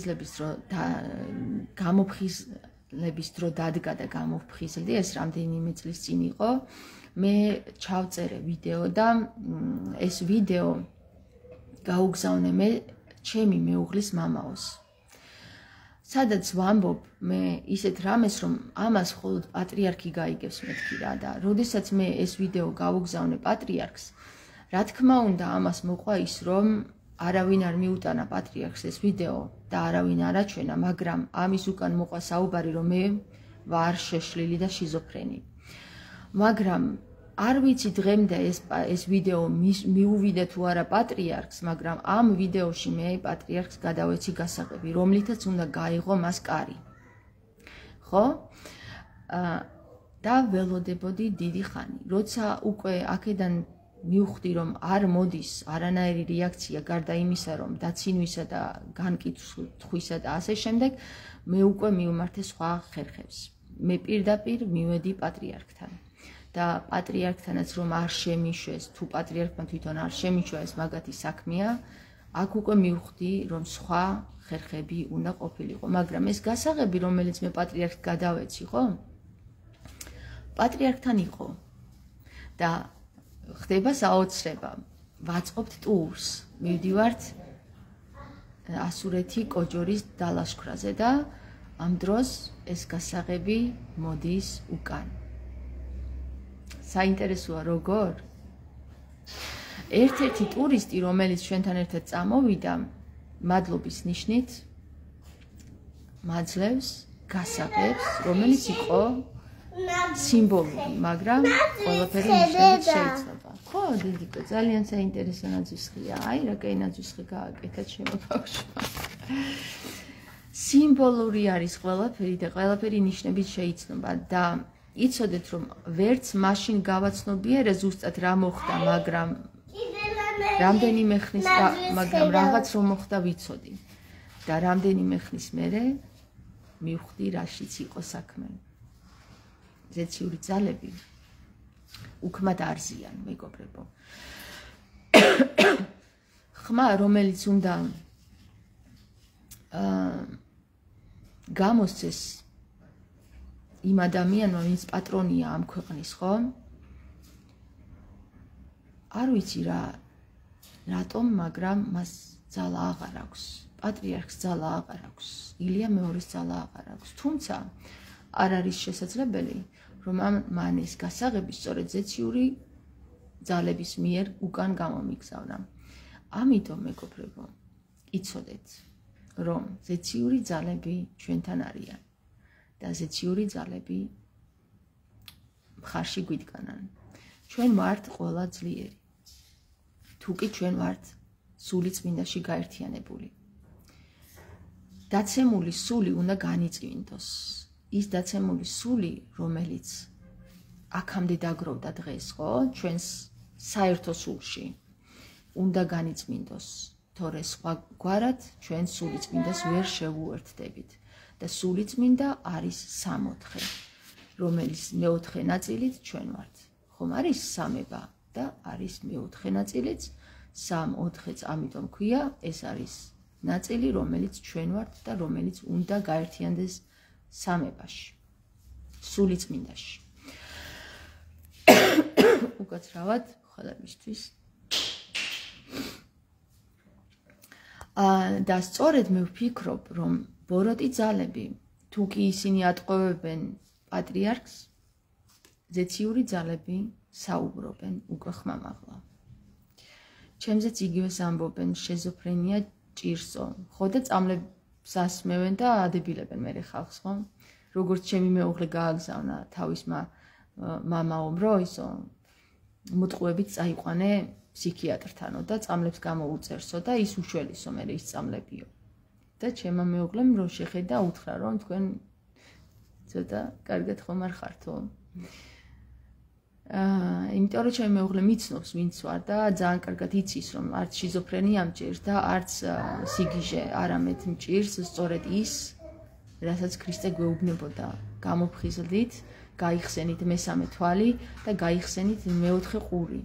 გამოფხიზლების დრო დადგა და გამოფხიზლდი, ეს რამდენიმე წლის წინ იყო, მე ჩავწერე ვიდეო და ეს ვიდეო გაუგზავნე მე ჩემი მეუღლის მამაოს. სადაც ვამბობ მე ისეთ რამეს, რომ ამას მხოლოდ პატრიარქი გაიგებს მეთქი რა და როდესაც მე ეს ვიდეო გავუგზავნე პატრიარქს, რა თქმა უნდა ამას მოყვა ის, რომ არავინ არ მიუტანა პატრიარქს ეს ვიდეო და არავინ არ აჩვენა, მაგრამ ამის უკან მოყვა საუბარი, რომ მე ვარ შეშლილი და შიზოფრენი. მაგრამ არ ვიცი დღემდე ეს ვიდეო მიუვიდა თუ არა პატრიარქს, მაგრამ ამ ვიდეოში მე პატრიარქს გადავეცი გასაღები, რომლითაც უნდა გაიღო მას კარი. ხო? და ველოდებოდი დიდი ხანი. როცა უკვე აქედან მივხვდი, რომ არ მოდის არანაირი რეაქცია გარდა იმისა, რომ დაცინვისა და განკითხვისა და ასე შემდეგ, მე უკვე მივმართე სხვა ხერხებს. მე პირდაპირ მივედი პატრიარქთან. და პატრიარქთანაც რომ არ შემიშვეს, თუ პატრიარქმა თვითონ არ შემიჩვა ეს მაგათი საქმეა, აქ უკვე მივხვდი, რომ სხვა ხერხები უნდა ყოფილიყო, მაგრამ ეს გასაღები, რომელიც მე პატრიარქს გადავეცი, ხო? პატრიარქთან იყო. და ხდება საოცრება. ვაწყობთ ტურს. მივდივართ ასურეთი კოჯორის დალაშქრაზე და ამ დროს ეს გასაღები მოდის უკან. საინტერესოა როგორ? ერთ-ერთი ტურისტი, რომელიც ჩვენთან ერთად წამოვიდა, მადლობის ნიშნით მაძლევს გასაღებს, რომელიც იყო სიმბოლური, მაგრამ ყველაფერი ნიშნებით შეიძლება. ხო, დიდიკო, ძალიან საინტერესო ნაძვისხია. აი, რა კაი ნაძვისხი გააკეთა ჩემო ბავშვმა. სიმბოლური არის ყველაფერი და ყველაფერი ნიშნებით შეიცნობა და იცოდეთ რომ ვერც მაშინ გავაცნობიერე ზუსტად რა მოხდა, მაგრამ რამდენიმე ხნის მაგრამ რაღაც რომ მოხდა ვიცოდი და რამდენიმე ხნის მერე მივხვდი რაშიც იყო საქმე. ზეციური ძალები უქმად არზიან, მეგობრებო. ხმა, რომელიც უნდა გამოსცეს იმ ადამიანმა, ვინც პატრონია ამ ქვეყნის, ხო? არ ვიცი რატომ, მაგრამ მას ძალა აღარ აქვს. პატრიარქს ძალა აღარ აქვს. ილია მეორის ძალა აღარ აქვს. თუმცა არ არის შესაძლებელი, რომ მან ეს გასაღები სწორედ ზეციური ძალების მიერ უკან გამომიგზავნა. ამიტომ, მეგობრებო, იცოდეთ, რომ ზეციური ძალები ჩვენთან არიან და ზეციური ძალები მხარში გვიდგანან. ჩვენ ვართ ყველა ძლიერი. თუკი ჩვენ ვართ სული წმინდაში გაერთიანებული. დაცემული სული უნდა განიწმინდოს. ის დაცემული სული, რომელიც აქამდე დაგროვდა დღეს, ხო, ჩვენს საერთო სულში, უნდა განიწმინდოს. თორე სხვაგვარად ჩვენ სული წმინდას ვერ შევუერთდებით. და სული წმინდა არის 64, რომელიც მეოთხე ნაწილით ჩვენ ვართ. ხომ არის სამება და არის მეოთხე ნაწილიც 3-4-ს, ამიტომ ქვია ეს არის ნაწილი, რომელიც ჩვენ ვართ და რომელიც უნდა გაერთიანდეს სამებაში, სული წმინდაში. უკაცრავად ხელებისთვის. და სწორედ მე ვფიქრობ, რომ ბოროტი ძალები, თუ კი ისინი ატყვევებენ პატრიარქს, ზეციური ძალები საუბრობენ უკვე ხმამაღლა. ჩემზეც იგივეს ამბობენ, შეზოფრენია ჭირსო. ხო და წამლებს ასმევენ და ადებილებენ მერე ხალხს, ხო? როგორც ჩემი მეუღლე გააგზავნა თავის მამაომ, რომ ისო მოტყუებით წაიყვანე ფსიქიატრთანო და წამლებს გამოუწერსო და ის უშველისო მერე ის წამლებიო. და ჩემმა მეუღლემ რო შეხედა უთხრა, რომ თქვენ ცოტა კარგად ხომ არ ხართო. იმიტომ რომ ჩემი მეუღლე მიცნობს ვინც ვარ და ძალიან კარგად იცის, რომ არც შიზოფრენია მჭირს და არც სიგიჟე არამედ მჭირს სწორედ ის, რასაც ქრისტე გვეუბნებოდა, გამოფხიზლდით, გაიხსენით მესამე თვალი და გაიხსენით მეოთხე ყური.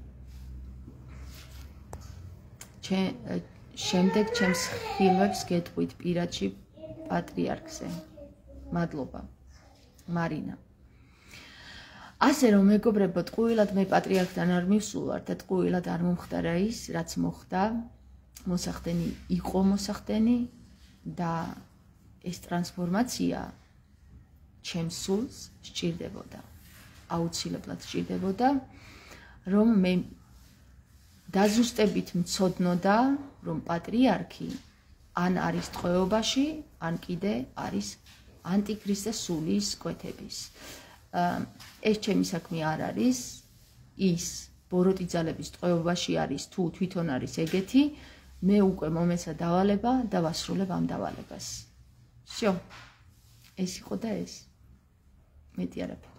შემდეგ ჩემს ხილვებს გეტყვით პირადში პატრიარქზე. მადლობა, მარინა. ასე რომ მეგობრებო, ტყუილად მე პატრიარქთან არ მივსულვარ და ტყუილად არ მომხდარა ის, რაც მოხდა. მოსახდენი იყო მოსახდენი და ეს ტრანსფორმაცია ჩემს სულს სჭირდებოდა. აუცილებლად სჭირდებოდა, რომ მე დაზუსტებით მცოდნოდა, რომ პატრიარქი ან არის ტყვეობაში, ან კიდე არის ანტიქრისტეს სულის კვეთების. ეს ჩემი საქმე არ არის, ის ბოროტი ძალების ტყვეობაში არის თუ თვითონ არის ეგეთი, მე უკვე მომეცა დავალება და ვასრულებ ამ დავალებას. всё. ეს იყო და ეს. მეტი არაფერი.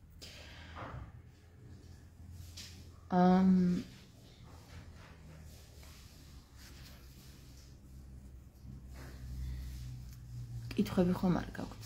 კითხვები ხომ არ გაქვთ?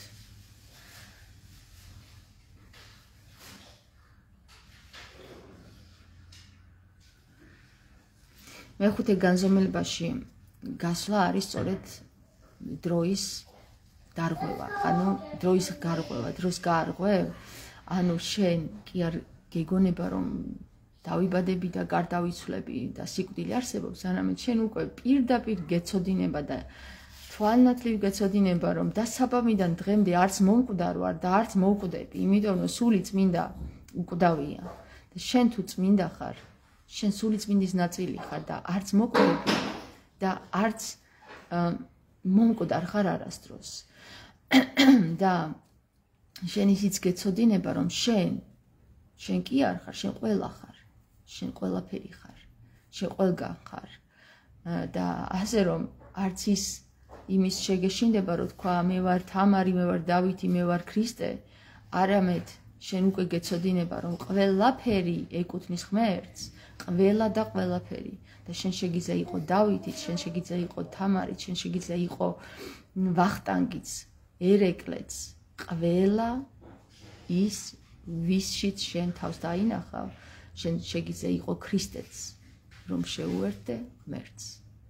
მეხუთე განზომილებაში გასვლა არის სწორედ დროის დარღვევა, ანუ დროის გარღვევა, დროს გაარღვევ, ანუ შენ კი არ გეგონება რომ დავიბადები და გარდავიცვლები და სიკვდილი არსებობს, არამედ შენ უკვე პირდაპირ გეცოდინება და თვალნათლივ გეცოდინება, რომ დასაბამიდან დღემდე არც მომკვდარ ვარ და არც მოვკვდები, იმიტომ რომ სული წმინდა უკვდავია და შენ თუ წმინდა ხარ, შენ სული წმინდის ნაწილი ხარ და არც მოკვდები და არც მომკვდარ ხარ არასდროს. და შენ ისიც გეცოდინება, რომ შენ კი არ ხარ, შენ ყველა ხარ, შენ ყველაფერი ხარ, შენ ყველგან ხარ და ასე რომ არც ის იმის შეგეშინდება, რომ თქვა მე ვარ თამარი, მე ვარ დავითი, მე ვარ ქრისტე, არამედ შენ უკვე გეცოდინება, რომ ყველაფერი ეკუთვნის ღმერთს, ყველა და ყველაფერი და შენ შეგიძლია იყო დავითიც, შენ შეგიძლია იყო თამარიც, შენ შეგიძლია იყო ვახტანგიც, ერეკლეც, ყველა ის ვისშიც შენ თავს დაინახავ, შენ შეგიძლია იყო ქრისტეც, რომ შეუერთდე ღმერთს.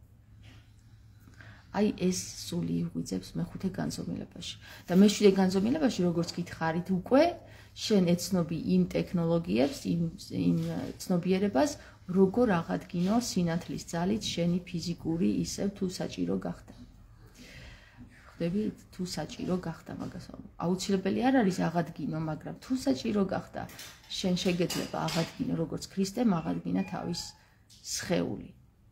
აი ეს სული იღვიძებს მეხუთე განზომილებაში და მეშვიდე განზომილებაში, როგორც გითხარით, უკვე შენ ეცნობი იმ ტექნოლოგიებს, იმ ცნობიერებას, როგორ აღადგინო სინათლის ძალით შენი ფიზიკური ისევ თუ საჭირო გახდა. ხვდებით, თუ საჭირო გახდა მაგას აუცილებელი არ არის აღადგინო, მაგრამ თუ საჭირო გახდა, შენ შეგეძლება აღადგინო, როგორც ქრისტემ აღადგინა თავის სხეული.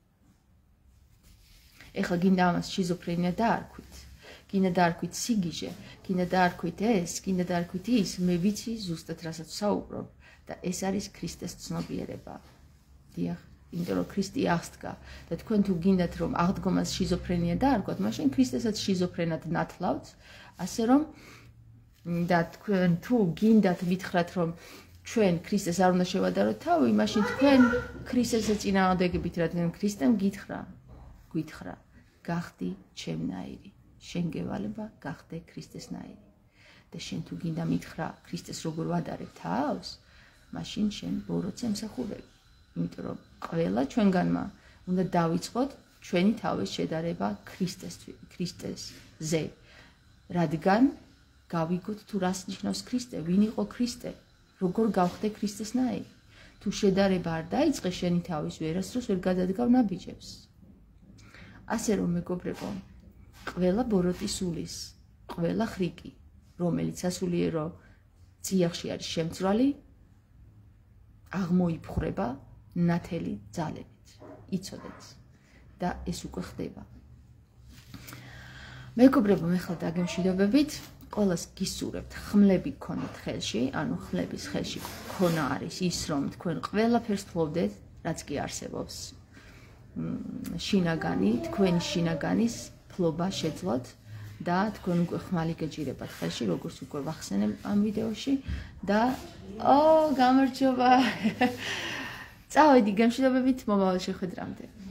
ეხლა გინდა ამას შიზოფრენია დაარქვით, გინდა დაარქვით სიგიჟე, გინდა დაარქვით ეს, გინდა დაარქვით ის, მე ვიცი ზუსტად რასაც საუბრობ და ეს არის ქრისტეს ცნობიერება. დიახ, იმიტომ რომ ქრისტე აღსდგა და თქვენ თუ გინდათ რომ აღდგომას შიზოფრენია დაარქვათ, მაშინ ქრისტესაც შიზოფრენად ნათლავთ, ასე რომ და თქვენ თუ გინდათ ვითხრათ რომ ჩვენ ქრისტეს არ უნდა შევადაროთ თავი, მაშინ თქვენ ქრისტეს ეწინააღმდეგებით, რადგან ქრისტემ გითხრა, გახდი ჩემნაირი, შენ გევალება გახდე ქრისტესნაირი. და შენ თუ გინდა მითხრა ქრისტეს როგორ ვადარებ თავს, მაშინ შენ ბოროტს ემსახურები. იმიტომ რომ ყველა ჩვენგანმა უნდა დავიწყოთ ჩვენი თავის შედარება ქრისტესზე. რადგან გავიგოთ თუ რას ნიშნავს ქრისტე, ვინ იყო ქრისტე, როგორ გავხდე ქრისტესნაირი. თუ შედარება არ დაიწყე შენი თავის ვერასდროს ვერ გადადგავ ნაბიჯებს. ასე რომ მეგობრებო, ყველა ბოროტი სულის, ყველა ხრიკი, რომელიც სასულიერო წიაღში არის შემცვალი, აღმოიფხვრება ნათელი ძალებით. იცოდეთ და ეს უკვე ხდება. მეგობრებო, მე ხალ დაგემშვიდობებით, ყველას გისურვებთ ხმლები გქონდეთ ხელში, ანუ ხმლების ხელში ქონა არის ის, რომ თქვენ ყველაფერს თხოვდეთ, რაც კი არსებობს. შინაგანი, თქვენი შინაგანის ფლობა შეძლოთ და თქვენ უკვე ხმალი გეჭირებათ ხელში, როგორც უკვე ვახსენებ ამ ვიდეოში და გამარჯობა. წავედი, გემშვიდობებით მომავალ შეხვედრამდე.